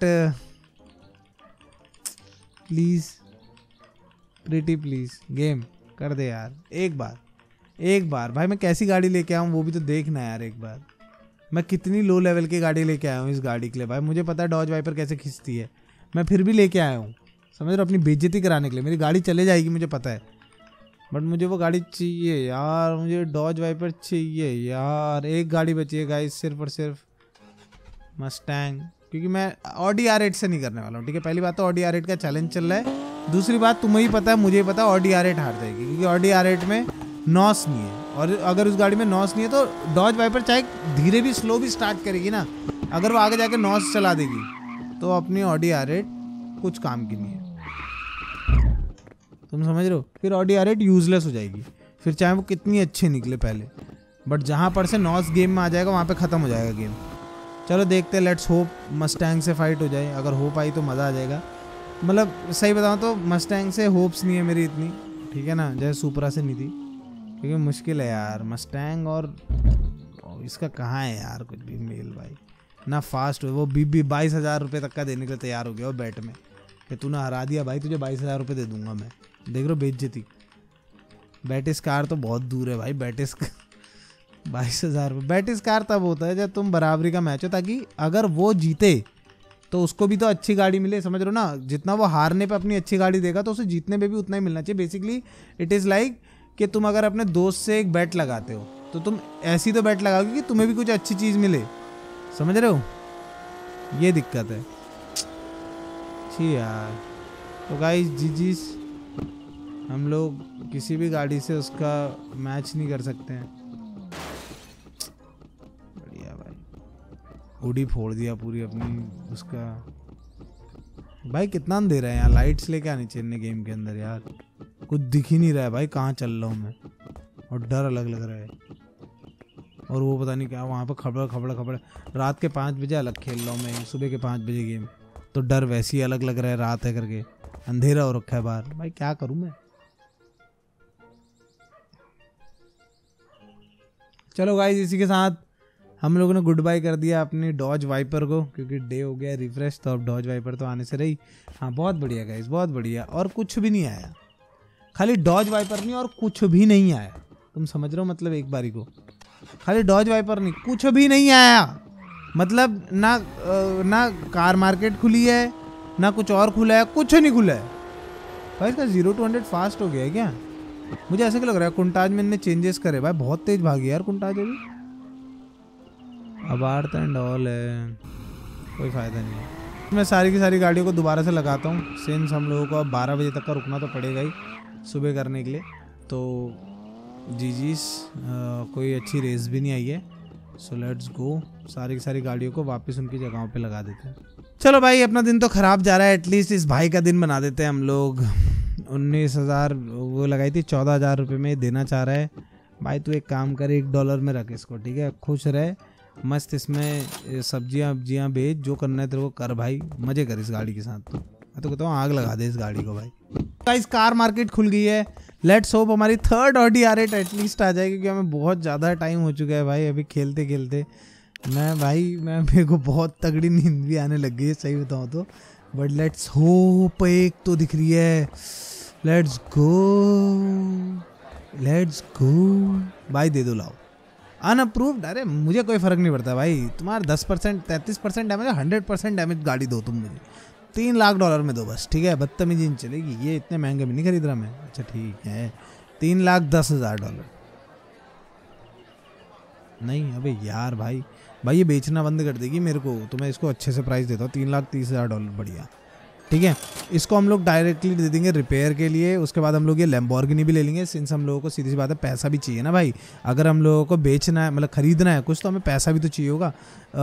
please pretty please game कर दे यार एक बार भाई। मैं कैसी गाड़ी लेके आऊँ वो भी तो देखना है यार एक बार। मैं कितनी लो लेवल की गाड़ी लेके आया हूँ इस गाड़ी के लिए भाई। मुझे पता है डॉज वाइपर कैसे खींचती है, मैं फिर भी लेके आया हूँ, समझ रहे हो, अपनी बेइज्जती कराने के लिए। मेरी गाड़ी चले जाएगी मुझे पता है, बट मुझे वो गाड़ी चाहिए यार, मुझे डॉज वाइपर चाहिए यार। एक गाड़ी बची है गाइस, सिर्फ और सिर्फ मस्टैंग, क्योंकि मैं ऑडी R8 से नहीं करने वाला हूँ, ठीक है। पहली बात तो ऑडी R8 का चैलेंज चल रहा है, दूसरी बात तुम्हें ही पता है, मुझे ही पता है ऑडी R8 हार जाएगी, क्योंकि ऑडी R8 में नॉस नहीं है, और अगर उस गाड़ी में नॉस नहीं है तो डॉज वाइपर चाहे धीरे भी स्लो भी स्टार्ट करेगी ना, अगर वो आगे जाके नॉस चला देगी तो अपनी ऑडी R8 कुछ काम की नहीं है, तुम समझ रहे हो। फिर ऑडी R8 यूजलेस हो जाएगी, फिर चाहे वो कितनी अच्छी निकले पहले, बट जहाँ पर से नॉस गेम में आ जाएगा वहाँ पे ख़त्म हो जाएगा गेम। चलो देखते हैं, लेट्स होप मस्टैंग से फाइट हो जाए, अगर हो पाई तो मज़ा आ जाएगा। मतलब सही बताऊँ तो मस्टैंग से होप्स नहीं है मेरी इतनी, ठीक है ना, जैसे सुपरा से नहीं थी, क्योंकि मुश्किल है यार। मस्टैंग और इसका कहाँ है यार कुछ भी मेल भाई, ना फास्ट वो भी 22,000 रुपये तक का देने के लिए तैयार हो गया वो बैट में कि तूने हरा दिया भाई, तुझे 22,000 रुपये दे दूंगा मैं। देख लो बेइज्जती। बैटिस कार तो बहुत दूर है भाई, बैटिस 22,000 रुपये। बैटिस कार तब होता है जब तुम बराबरी का मैच हो, ताकि अगर वो जीते तो उसको भी तो अच्छी गाड़ी मिले, समझ रहे हो ना। जितना वो हारने पे अपनी अच्छी गाड़ी देगा तो उसे जीतने पे भी उतना ही मिलना चाहिए। बेसिकली इट इज़ लाइक कि तुम अगर अपने दोस्त से एक बैट लगाते हो तो तुम ऐसी तो बैट लगाओगे कि तुम्हें भी कुछ अच्छी चीज़ मिले, समझ रहे हो। ये दिक्कत है छी यार। तो गाइस जीजीस, हम लोग किसी भी गाड़ी से उसका मैच नहीं कर सकते हैं। बढ़िया भाई, उड़ी फोड़ दिया पूरी अपनी उसका। भाई कितना दे रहे हैं यार, लाइट्स लेके आनी चाहिए गेम के अंदर यार। कुछ दिख ही नहीं रहा है भाई कहाँ चल रहा हूँ मैं, और डर अलग लग रहा है। और वो पता नहीं क्या वहाँ पर खबड़ रात के 5 बजे अलग खेल रहा हूँ मैं, सुबह के 5 बजे गेम, तो डर वैसे ही अलग लग रहा है। रात है करके अंधेरा हो रखा है बाहर, भाई क्या करूँ मैं। चलो गाइस, इसी के साथ हम लोगों ने गुड बाय कर दिया अपनी डॉज वाइपर को, क्योंकि डे हो गया रिफ्रेश, तो अब डॉज वाइपर तो आने से रही। हाँ बहुत बढ़िया गाइस, बहुत बढ़िया। और कुछ भी नहीं आया, खाली डॉज वाइपर नहीं और कुछ भी नहीं आया। तुम समझ रहे हो मतलब, एक बारी को खाली डॉज वाइपर नहीं, कुछ भी नहीं आया। मतलब ना कार मार्केट खुली है, ना कुछ और खुला है, कुछ नहीं खुला है भाई। इसका 0 to 100 फास्ट हो गया है क्या? मुझे ऐसे क्यों लग रहा है कुंटाज में इनने चेंजेस करे भाई, बहुत तेज भागी यार कुंटाज अभी। अब आर्थ एंड ऑल है, कोई फ़ायदा नहीं है। मैं सारी की सारी गाड़ियों को दोबारा से लगाता हूँ, सिंस हम लोगों को अब 12 बजे तक का रुकना तो पड़ेगा ही सुबह करने के लिए। तो जीजीस, कोई अच्छी रेस भी नहीं आई है, सो लेट्स गो। सारी की सारी गाड़ियों को वापस उनकी जगहों पे लगा देते हैं। चलो भाई, अपना दिन तो ख़राब जा रहा है, एटलीस्ट इस भाई का दिन बना देते हैं हम लोग। 19,000 वो लगाई थी, 14,000 रुपये में देना चाह रहा है भाई। तू एक काम कर, $1 में रख इसको, ठीक है। खुश रहे, मस्त इसमें सब्जियां वब्जियाँ बेच, जो करना है तेरे को कर भाई, मज़े कर इस गाड़ी के साथ। मैं तो कहता हूँ आग लगा दे इस गाड़ी को भाई। गाइस कार मार्केट खुल गई है, लेट्स होप हमारी 3rd ऑडी R8 एटलीस्ट आ जाए, क्योंकि हमें बहुत ज़्यादा टाइम हो चुका है भाई अभी खेलते खेलते। मेरे को बहुत तगड़ी नींद भी आने लग गई है सही बताऊँ तो, बट लेट्स होप एक तो दिख रही है। लेट्स गो भाई, दे दो लाओ। अनअप्रूव्ड, अरे मुझे कोई फ़र्क नहीं पड़ता भाई। तुम्हारा 10% 33% डैमेज, 100% डैमेज गाड़ी दो तुम मुझे। $3 लाख में दो बस, ठीक है। बदतमीजी नहीं चलेगी, ये इतने महंगे भी नहीं खरीद रहा मैं। अच्छा ठीक है, $3,10,000 नहीं। अबे यार भाई ये बेचना बंद कर देगी मेरे को, तो मैं इसको अच्छे से प्राइस देता हूँ, $3,30,000 बढ़िया, ठीक है। इसको हम लोग डायरेक्टली दे देंगे रिपेयर के लिए। उसके बाद हम लोग ये लैम्बोर्गिनी भी ले लेंगे, सिंस हम लोगों को सीधी सी बात है पैसा भी चाहिए ना भाई। अगर हम लोगों को बेचना है, मतलब ख़रीदना है कुछ, तो हमें पैसा भी तो चाहिए होगा।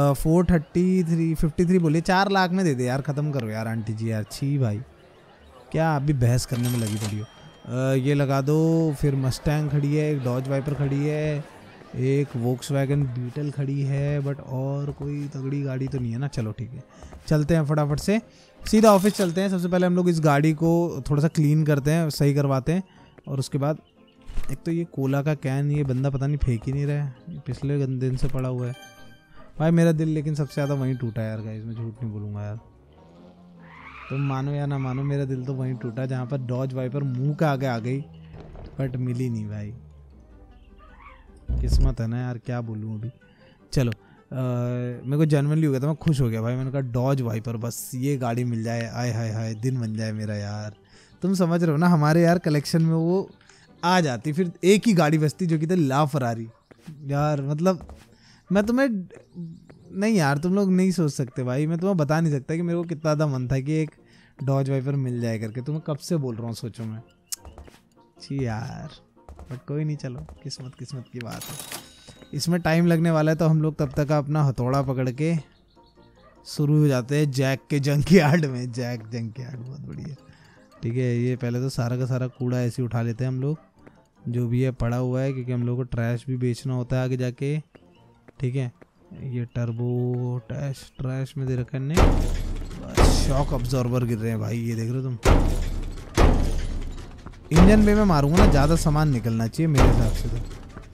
433 बोलिए, 4 लाख में दे दे यार, ख़त्म करो यार आंटी जी यार। छी भाई, क्या अभी बहस करने में लगी पड़ी हो। ये लगा दो। फिर मस्टैंग खड़ी है, एक डॉज वाइपर खड़ी है, एक वोक्सवैगन बीटल खड़ी है, बट और कोई तगड़ी गाड़ी तो नहीं है ना। चलो ठीक है, चलते हैं फटाफट से, सीधा ऑफिस चलते हैं। सबसे पहले हम लोग इस गाड़ी को थोड़ा सा क्लीन करते हैं, सही करवाते हैं। और उसके बाद एक तो ये कोला का कैन, ये बंदा पता नहीं फेंक ही नहीं रहा है, पिछले दिन से पड़ा हुआ है भाई। मेरा दिल लेकिन सबसे ज़्यादा वहीं टूटा यार गाइस, मैं झूठ नहीं बोलूँगा यार। तुम मानो या ना मानो, मेरा दिल तो वहीं टूटा जहाँ पर डॉज वाइपर मुँह के आगे आ गई, बट मिली नहीं भाई। किस्मत है ना यार, क्या बोलूँ अभी। चलो, मेरे को जेन्युइनली हो गया था, मैं खुश हो गया भाई। मैंने कहा डॉज वाइपर, बस ये गाड़ी मिल जाए, आय हाय हाय दिन बन जाए मेरा यार। तुम समझ रहे हो ना, हमारे यार कलेक्शन में वो आ जाती, फिर एक ही गाड़ी बचती जो कि थी ला फरारी यार। मतलब मैं तुम्हें नहीं यार, तुम लोग नहीं सोच सकते भाई, मैं तुम्हें बता नहीं सकता कि मेरे को कितना ज़्यादा मन था कि एक डॉज वाइपर मिल जाए करके। तुम्हें कब से बोल रहा हूँ, सोचो मैं। जी यार, बट कोई नहीं, चलो किस्मत की बात है। इसमें टाइम लगने वाला है, तो हम लोग तब तक अपना हथौड़ा पकड़ के शुरू हो जाते हैं जैक के जंकयार्ड में। जैक जंकयार्ड बहुत बढ़िया, ठीक है। ये पहले तो सारा का सारा कूड़ा ऐसे उठा लेते हैं हम लोग, जो भी है पड़ा हुआ है, क्योंकि हम लोग को ट्रैश भी बेचना होता है आगे जाके, ठीक है। ये टर्बो ट्रैश में दे रखा है ने, शॉक अब्जॉर्बर गिर रहे हैं भाई, ये देख रहे हो तुम। इंजन बे में मारूंगा ना, ज्यादा सामान निकलना चाहिए मेरे हिसाब से। तो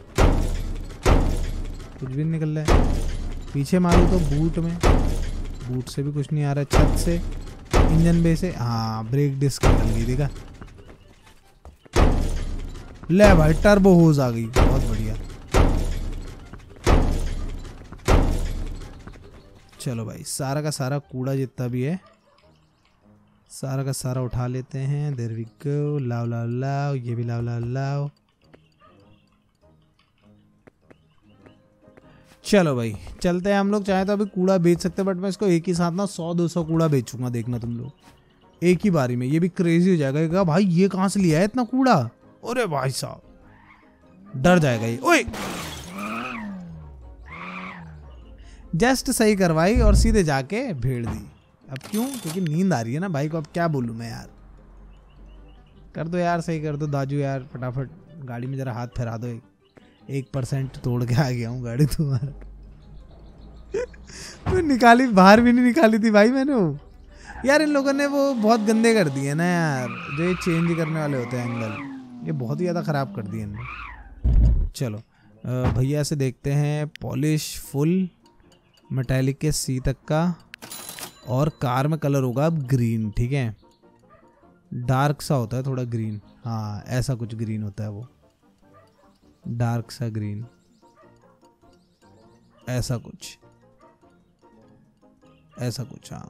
कुछ भी नहीं निकल रहा है। पीछे मारूं तो बूट में, बूट से भी कुछ नहीं आ रहा है। छत से, इंजन बे से, हाँ ब्रेक डिस्क निकल गई, देखा। ले भाई टर्बो होज आ गई, बहुत बढ़िया। चलो भाई सारा का सारा कूड़ा जितना भी है सारा का सारा उठा लेते हैं। There we go. लाओ लाओ लाओ, ये भी लाओ लाओ लाओ। चलो भाई चलते हैं हम लोग। चाहे तो अभी कूड़ा बेच सकते हैं, बट मैं इसको एक ही साथ ना 100-200 कूड़ा बेचूंगा, देखना तुम लोग एक ही बारी में। ये भी क्रेजी हो जाएगा भाई, ये कहाँ से लिया है इतना कूड़ा। अरे भाई साहब डर जाएगा ये। ओए जस्ट सही करवाई और सीधे जाके भेड़ दी। अब क्यों? क्योंकि नींद आ रही है ना भाई को। अब क्या बोलूं मैं यार। कर दो यार, सही कर दो दाजू यार, फटाफट गाड़ी में जरा हाथ फैला दो। 1% तोड़ के आ गया हूँ गाड़ी तुम्हारा। तो निकाली, बाहर भी नहीं निकाली थी भाई मैंने वो। यार इन लोगों ने वो बहुत गंदे कर दिए ना यार, जो ये चेंज करने वाले होते हैं एंगल, ये बहुत ही ज़्यादा ख़राब कर दिए इन्होंने। चलो भैया से देखते हैं। पॉलिश फुल, मेटालिक के सी तक का, और कार में कलर होगा अब ग्रीन। ठीक है, डार्क सा होता है थोड़ा ग्रीन। हाँ ऐसा कुछ ग्रीन होता है वो, डार्क सा ग्रीन, ऐसा कुछ हाँ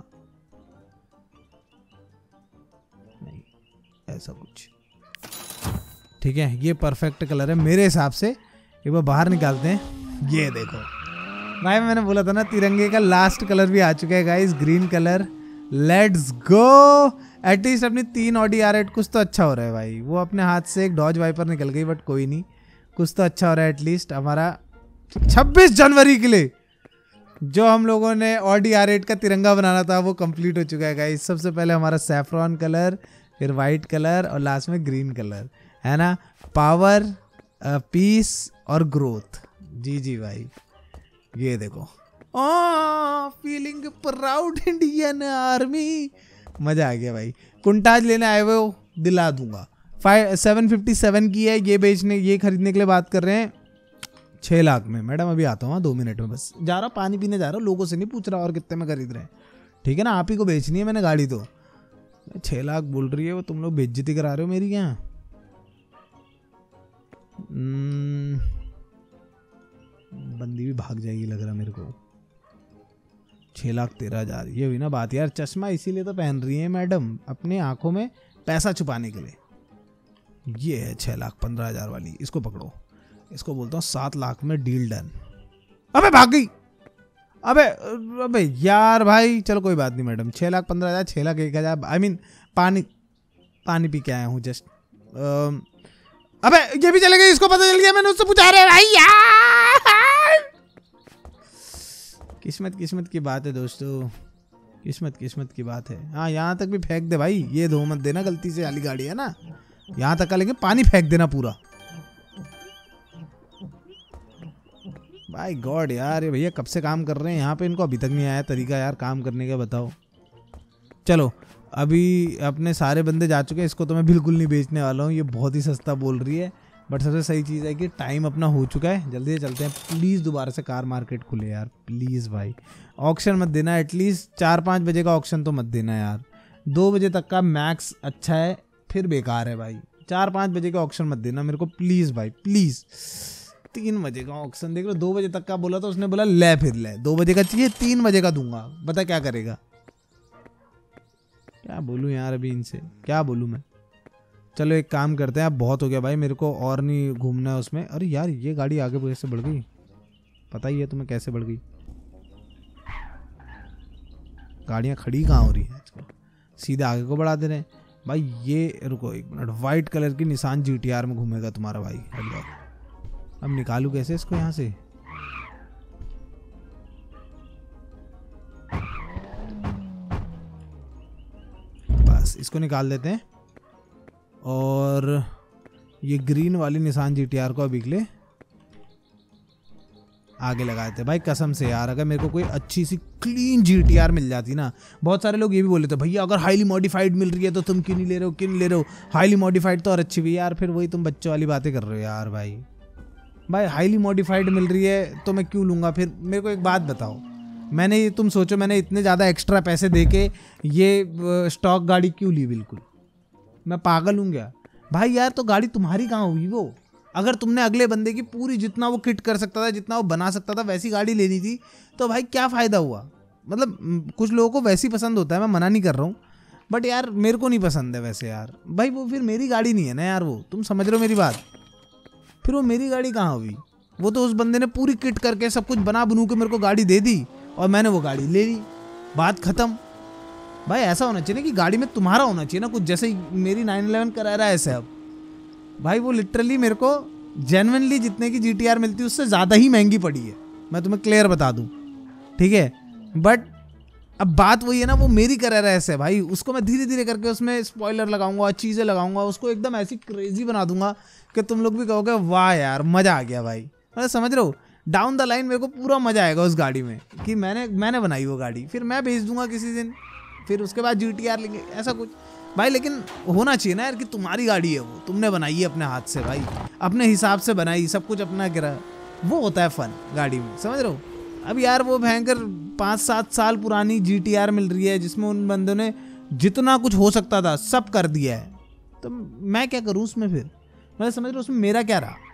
नहीं ऐसा कुछ। ठीक है ये परफेक्ट कलर है मेरे हिसाब से। एक बार बाहर निकालते हैं। ये देखो भाई, मैंने बोला था ना तिरंगे का लास्ट कलर भी आ चुका है guys, green colour. Let's go. At least अपनी 3 ऑडी R8 कुछ तो अच्छा हो रहा है भाई। वो अपने हाथ से एक डॉज वाइपर निकल गई, बट कोई नहीं, कुछ तो अच्छा हो रहा है। एटलीस्ट हमारा 26 जनवरी के लिए जो हम लोगों ने ऑडी R8 का तिरंगा बनाना था वो कंप्लीट हो चुका है गाइस। सबसे पहले हमारा सैफ्रॉन कलर, फिर वाइट कलर, और लास्ट में ग्रीन कलर, है ना। पावर, पीस और ग्रोथ। जी भाई ये देखो, फीलिंग प्राउड इंडियन आर्मी। मजा आ गया भाई। कुंटाज लेने आए हुए हो, दिला दूंगा। 757 की है ये, बेचने ये खरीदने के लिए बात कर रहे हैं 6 लाख में। मैडम अभी आता हूँ 2 मिनट में, बस जा रहा पानी पीने जा रहा हूँ, लोगों से नहीं पूछ रहा और कितने में खरीद रहे हैं। ठीक है ना, आप ही को बेचनी है मैंने गाड़ी। तो 6 लाख बोल रही है वो, तुम लोग बेइज्जती करा रहे हो मेरी यहाँ। बंदी भी भाग जाएगी लग रहा मेरे को। 6,13,000 ये हुई ना बात यार। चश्मा इसीलिए तो पहन रही है मैडम, अपनी आंखों में पैसा छुपाने के लिए। ये है 6,15,000 वाली, इसको पकड़ो। इसको बोलता हूँ 7 लाख में डील डन। अबे भाग गई। अबे यार भाई, चलो कोई बात नहीं मैडम। 6,15,000, 6,01,000। आई मीन पानी पी के आया हूँ जस्ट। अबे ये भी चले गई, इसको पता चल गया, मैंने उससे पूछा रहे भाई यार। किस्मत की बात है दोस्तों, किस्मत की बात है। हाँ यहाँ तक भी फेंक दे भाई, ये धो मत देना गलती से, वाली गाड़ी है ना। यहाँ तक का लेके पानी फेंक देना पूरा। भाई गॉड यार, ये भैया कब से काम कर रहे हैं यहाँ पे, इनको अभी तक नहीं आया तरीका यार काम करने का, बताओ। चलो अभी अपने सारे बंदे जा चुके हैं, इसको तो मैं बिल्कुल नहीं बेचने वाला हूँ। ये बहुत ही सस्ता बोल रही है, बट सबसे सही चीज़ है कि टाइम अपना हो चुका है, जल्दी से चलते हैं। प्लीज़ दोबारा से कार मार्केट खुले यार, प्लीज़ भाई। ऑक्शन मत देना, एटलीस्ट 4-5 बजे का ऑक्शन तो मत देना यार। 2 बजे तक का मैक्स अच्छा है, फिर बेकार है भाई। 4-5 बजे का ऑक्शन मत देना मेरे को प्लीज़ भाई, प्लीज़। 3 बजे का ऑक्शन देख लो। 2 बजे तक का बोला तो उसने बोला ले, फिर ले 2 बजे का चाहिए, 3 बजे का दूंगा। बता क्या करेगा। क्या बोलूँ यार अभी इनसे, क्या बोलूँ मैं। चलो एक काम करते हैं, अब बहुत हो गया भाई, मेरे को और नहीं घूमना है उसमें। अरे यार ये गाड़ी आगे कैसे बढ़ गई, पता ही है तुम्हें कैसे बढ़ गई। गाड़ियाँ खड़ी कहाँ हो रही हैं आजकल, सीधे आगे को बढ़ा दे रहे हैं भाई। ये रुको 1 मिनट, वाइट कलर की निसान GTR में घूमेगा तुम्हारा भाई। अब निकालूं कैसे इसको यहाँ से। बस इसको निकाल देते हैं, और ये ग्रीन वाली निसान GTR को अभी के लिए आगे लगाते भाई कसम से यार। अगर मेरे को कोई अच्छी सी क्लीन GTR मिल जाती ना, बहुत सारे लोग ये भी बोले थे भैया अगर हाईली मॉडिफाइड मिल रही है तो तुम क्यों नहीं ले रहे हो, क्यों नहीं ले रहे हो, हाईली मॉडिफाइड तो और अच्छी भी यार। फिर वही तुम बच्चों वाली बातें कर रहे हो यार। भाई हाईली मॉडिफाइड मिल रही है तो मैं क्यों लूँगा। फिर मेरे को एक बात बताओ, मैंने तुम सोचो मैंने इतने ज़्यादा एक्स्ट्रा पैसे दे के ये स्टॉक गाड़ी क्यों ली। बिल्कुल मैं पागल हूँ क्या भाई यार। तो गाड़ी तुम्हारी कहाँ हुई वो। अगर तुमने अगले बंदे की पूरी जितना वो किट कर सकता था, जितना वो बना सकता था वैसी गाड़ी लेनी थी तो भाई क्या फ़ायदा हुआ। मतलब कुछ लोगों को वैसी पसंद होता है, मैं मना नहीं कर रहा हूँ, बट यार मेरे को नहीं पसंद है वैसे यार। भाई वो फिर मेरी गाड़ी नहीं है ना यार, वो तुम समझ रहे हो मेरी बात। फिर वो मेरी गाड़ी कहाँ हुई। वो तो उस बंदे ने पूरी किट करके सब कुछ बना बनू के मेरे को गाड़ी दे दी और मैंने वो गाड़ी ले ली, बात खत्म। भाई ऐसा होना चाहिए ना कि गाड़ी में तुम्हारा होना चाहिए ना कुछ, जैसे मेरी 911 करा रहा है ऐसे। अब भाई वो लिटरली मेरे को जेन्युइनली जितने की GTR मिलती है उससे ज़्यादा ही महंगी पड़ी है, मैं तुम्हें क्लियर बता दूं, ठीक है। बट अब बात वही है ना, वो मेरी करा रहा है ऐसे भाई। उसको मैं धीरे धीरे करके उसमें स्पॉइलर लगाऊंगा, चीज़ें लगाऊंगा, उसको एकदम ऐसी क्रेजी बना दूंगा कि तुम लोग भी कहोगे वाह यार मज़ा आ गया भाई। मतलब समझ रहे हो, डाउन द लाइन मेरे को पूरा मज़ा आएगा उस गाड़ी में कि मैंने बनाई वो गाड़ी, फिर मैं भेज दूंगा किसी दिन, फिर उसके बाद GTR लेंगे ऐसा कुछ भाई। लेकिन होना चाहिए ना यार कि तुम्हारी गाड़ी है वो, तुमने बनाई है अपने हाथ से भाई, अपने हिसाब से बनाई, सब कुछ अपना गिरा, वो होता है फन गाड़ी में, समझ रहे हो। अब यार वो भयंकर 5-7 साल पुरानी GTR मिल रही है जिसमें उन बंदों ने जितना कुछ हो सकता था सब कर दिया है, तो मैं क्या करूँ उसमें। फिर मतलब समझ रहे हो उसमें मेरा क्या रहा।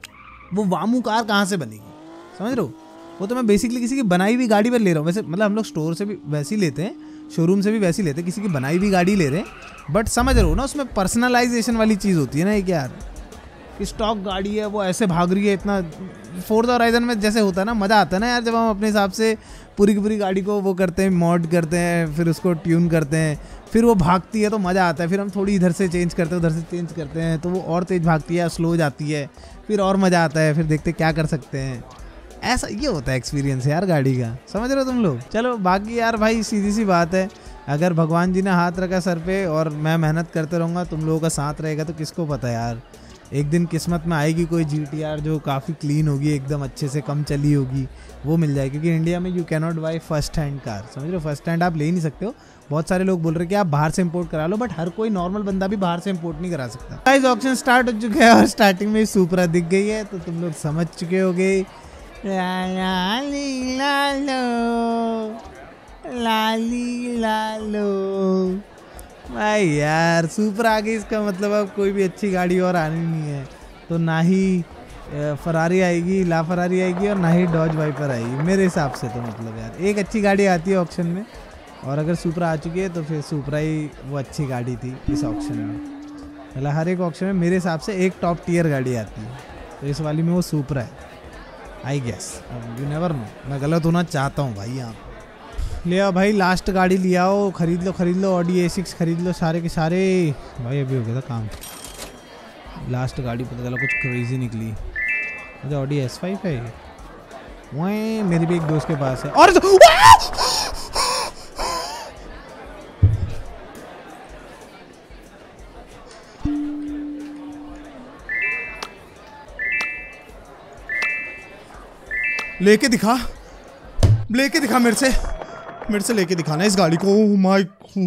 वो वामू कार कहाँ से बनेगी, समझ रहे हो। वो तो मैं बेसिकली किसी की बनाई हुई गाड़ी पर ले रहा हूँ। वैसे मतलब हम लोग स्टोर से भी वैसे ही लेते हैं, शोरूम से भी वैसे ही लेते हैं, किसी की बनाई हुई गाड़ी ले रहे हैं। बट समझ रहे हो ना उसमें पर्सनलाइजेशन वाली चीज़ होती है ना एक यार, कि स्टॉक गाड़ी है वो ऐसे भाग रही है इतना। फोर्जा होराइजन में जैसे होता है ना, मज़ा आता है ना यार जब हम अपने हिसाब से पूरी की पूरी गाड़ी को वो करते हैं, मॉड करते हैं, फिर उसको ट्यून करते हैं, फिर वो भागती है तो मज़ा आता है। फिर हम थोड़ी इधर से चेंज करते हैं, उधर से चेंज करते हैं तो वो और तेज़ भागती है, स्लो जाती है, फिर और मज़ा आता है, फिर देखते क्या कर सकते हैं। ऐसा ये होता है एक्सपीरियंस यार गाड़ी का, समझ रहे हो तुम लोग। चलो बाकी यार भाई सीधी सी बात है, अगर भगवान जी ने हाथ रखा सर पे और मैं मेहनत करते रहूँगा, तुम लोगों का साथ रहेगा, तो किसको पता यार एक दिन किस्मत में आएगी कोई GTR जो काफ़ी क्लीन होगी, एकदम अच्छे से कम चली होगी, वो मिल जाएगी। क्योंकि इंडिया में you can not buy first hand car, समझ रहे हो। फर्स्ट हैंड आप ले ही नहीं सकते हो। बहुत सारे लोग बोल रहे हैं कि आप बाहर से इंपोर्ट करा लो, बट हर कोई नॉर्मल बंदा भी बाहर से इंपोर्ट नहीं करा सकता। गाइस ऑक्शन स्टार्ट हो चुके हैं और स्टार्टिंग में सुपरा दिख गई है, तो तुम लोग समझ चुके होगे। लाली लालो भाई यार सुपर आ गई, इसका मतलब अब कोई भी अच्छी गाड़ी और आनी नहीं है। तो ना ही फरारी आएगी, ला फरारी आएगी, और ना ही डॉज वाइपर आएगी मेरे हिसाब से। तो मतलब यार एक अच्छी गाड़ी आती है ऑक्शन में, और अगर सुपरा आ चुकी है तो फिर सुपरा ही वो अच्छी गाड़ी थी इस ऑक्शन में। मतलब हर एक ऑक्शन में मेरे हिसाब से एक टॉप टियर गाड़ी आती है, तो इस वाली में वो सुपरा है आई गेस। अब यू नेवर नो, मैं गलत होना चाहता हूँ भाई। यहाँ ले आओ भाई, लास्ट गाड़ी ले आओ, खरीद लो ऑडी A6 खरीद लो सारे के सारे। भाई अभी हो गया था काम, लास्ट गाड़ी पता चला कुछ क्रेजी निकली। अच्छा ऑडी S5 है, वही मेरी भी एक दोस्त के पास है। और लेके दिखा मेरे से लेके दिखाना इस गाड़ी को। My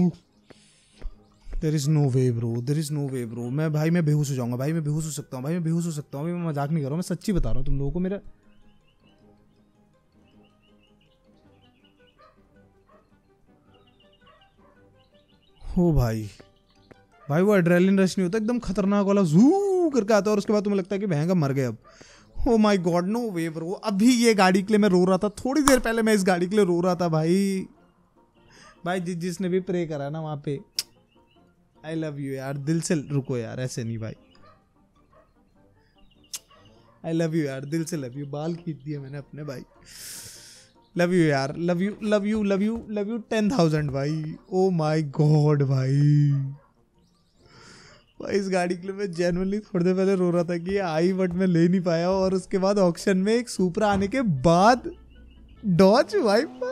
there is no way bro, मैं बेहोश हो जाऊंगा भाई, मैं बेहोश हो सकता हूँ भाई, मैं मजाक नहीं कर रहा हूँ, मैं सच्ची बता रहा हूँ तुम लोगों को। मेरा हो भाई वो एड्रेनलिन रश नहीं होता, एकदम खतरनाक वाला जू करके आता है और उसके बाद तुम्हें लगता है कि भैंगा मर गए अब। Oh my God no way bro. अभी ये गाड़ी के लिए मैं रो रहा था, थोड़ी देर पहले मैं इस गाड़ी के लिए रो रहा था भाई जिसने भी प्रे करा ना वहाँ पे, आई लव यू यार, दिल से। रुको यार ऐसे नहीं भाई, आई लव यू यार, दिल से लव यू। बाल खींच दिए मैंने अपने भाई, लव यू यार, लव यू 10,000 भाई। ओ माय गॉड भाई इस गाड़ी के लिए मैं जेन्युइनली थोड़ी देर पहले रो रहा था कि ये आई बट मैं ले नहीं पाया, और उसके बाद ऑक्शन में एक सुपरा आने के बाद Dodge Viper.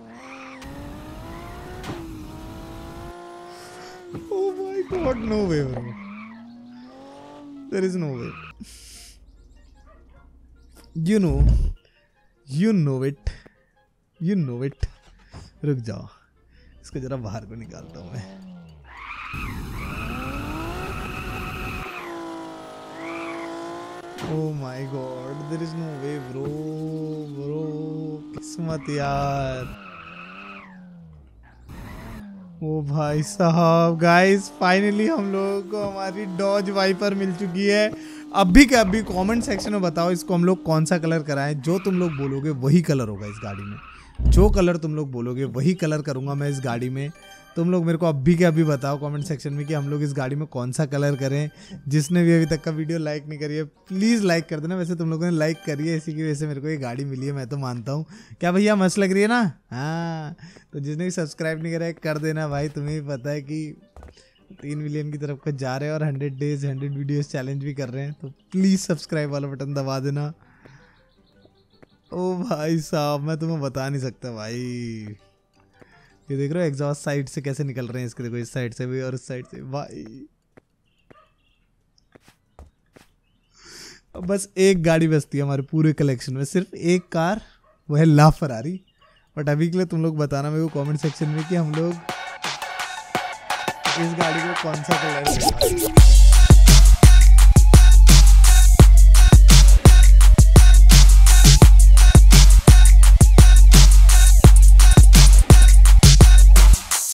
Oh my God no way bro, there is no way. You know it, you know it. रुक जाओ, इसको जरा बाहर को निकालता हूँ मैं। Oh my God, there is no way bro, किस्मत यार। ओ भाई साहब, गाइस फाइनली हम लोगों को हमारी डॉज वाइपर मिल चुकी है। अभी के अभी कमेंट सेक्शन में बताओ इसको हम लोग कौन सा कलर कराएं। जो तुम लोग बोलोगे वही कलर होगा इस गाड़ी में। जो कलर तुम लोग बोलोगे वही कलर करूंगा मैं इस गाड़ी में। तुम लोग मेरे को अभी के अभी बताओ कमेंट सेक्शन में कि हम लोग इस गाड़ी में कौन सा कलर करें। जिसने भी अभी तक का वीडियो लाइक नहीं करी है प्लीज़ लाइक कर देना। वैसे तुम लोगों ने लाइक करी है, इसी की वजह से मेरे को ये गाड़ी मिली है, मैं तो मानता हूँ। क्या भैया मस्त लग रही है ना? हाँ, तो जिसने भी सब्सक्राइब नहीं करा है कर देना भाई। तुम्हें भी पता है कि 3 मिलियन की तरफ का जा रहे हैं और 100 डेज 100 वीडियोस चैलेंज भी कर रहे हैं, तो प्लीज़ सब्सक्राइब वाला बटन दबा देना। ओ भाई साहब, मैं तुम्हें बता नहीं सकता भाई। ये देख रहे हो एग्जॉस्ट साइड से कैसे निकल रहे हैं इसके, देखो इस साइड से भी और इस साइड से भाई। अब बस एक गाड़ी बचती है हमारे पूरे कलेक्शन में, सिर्फ एक कार, वो है ला फरारी। बट अभी के लिए तुम लोग बताना मेरे को कमेंट सेक्शन में कि हम लोग इस गाड़ी को कौन सा कलर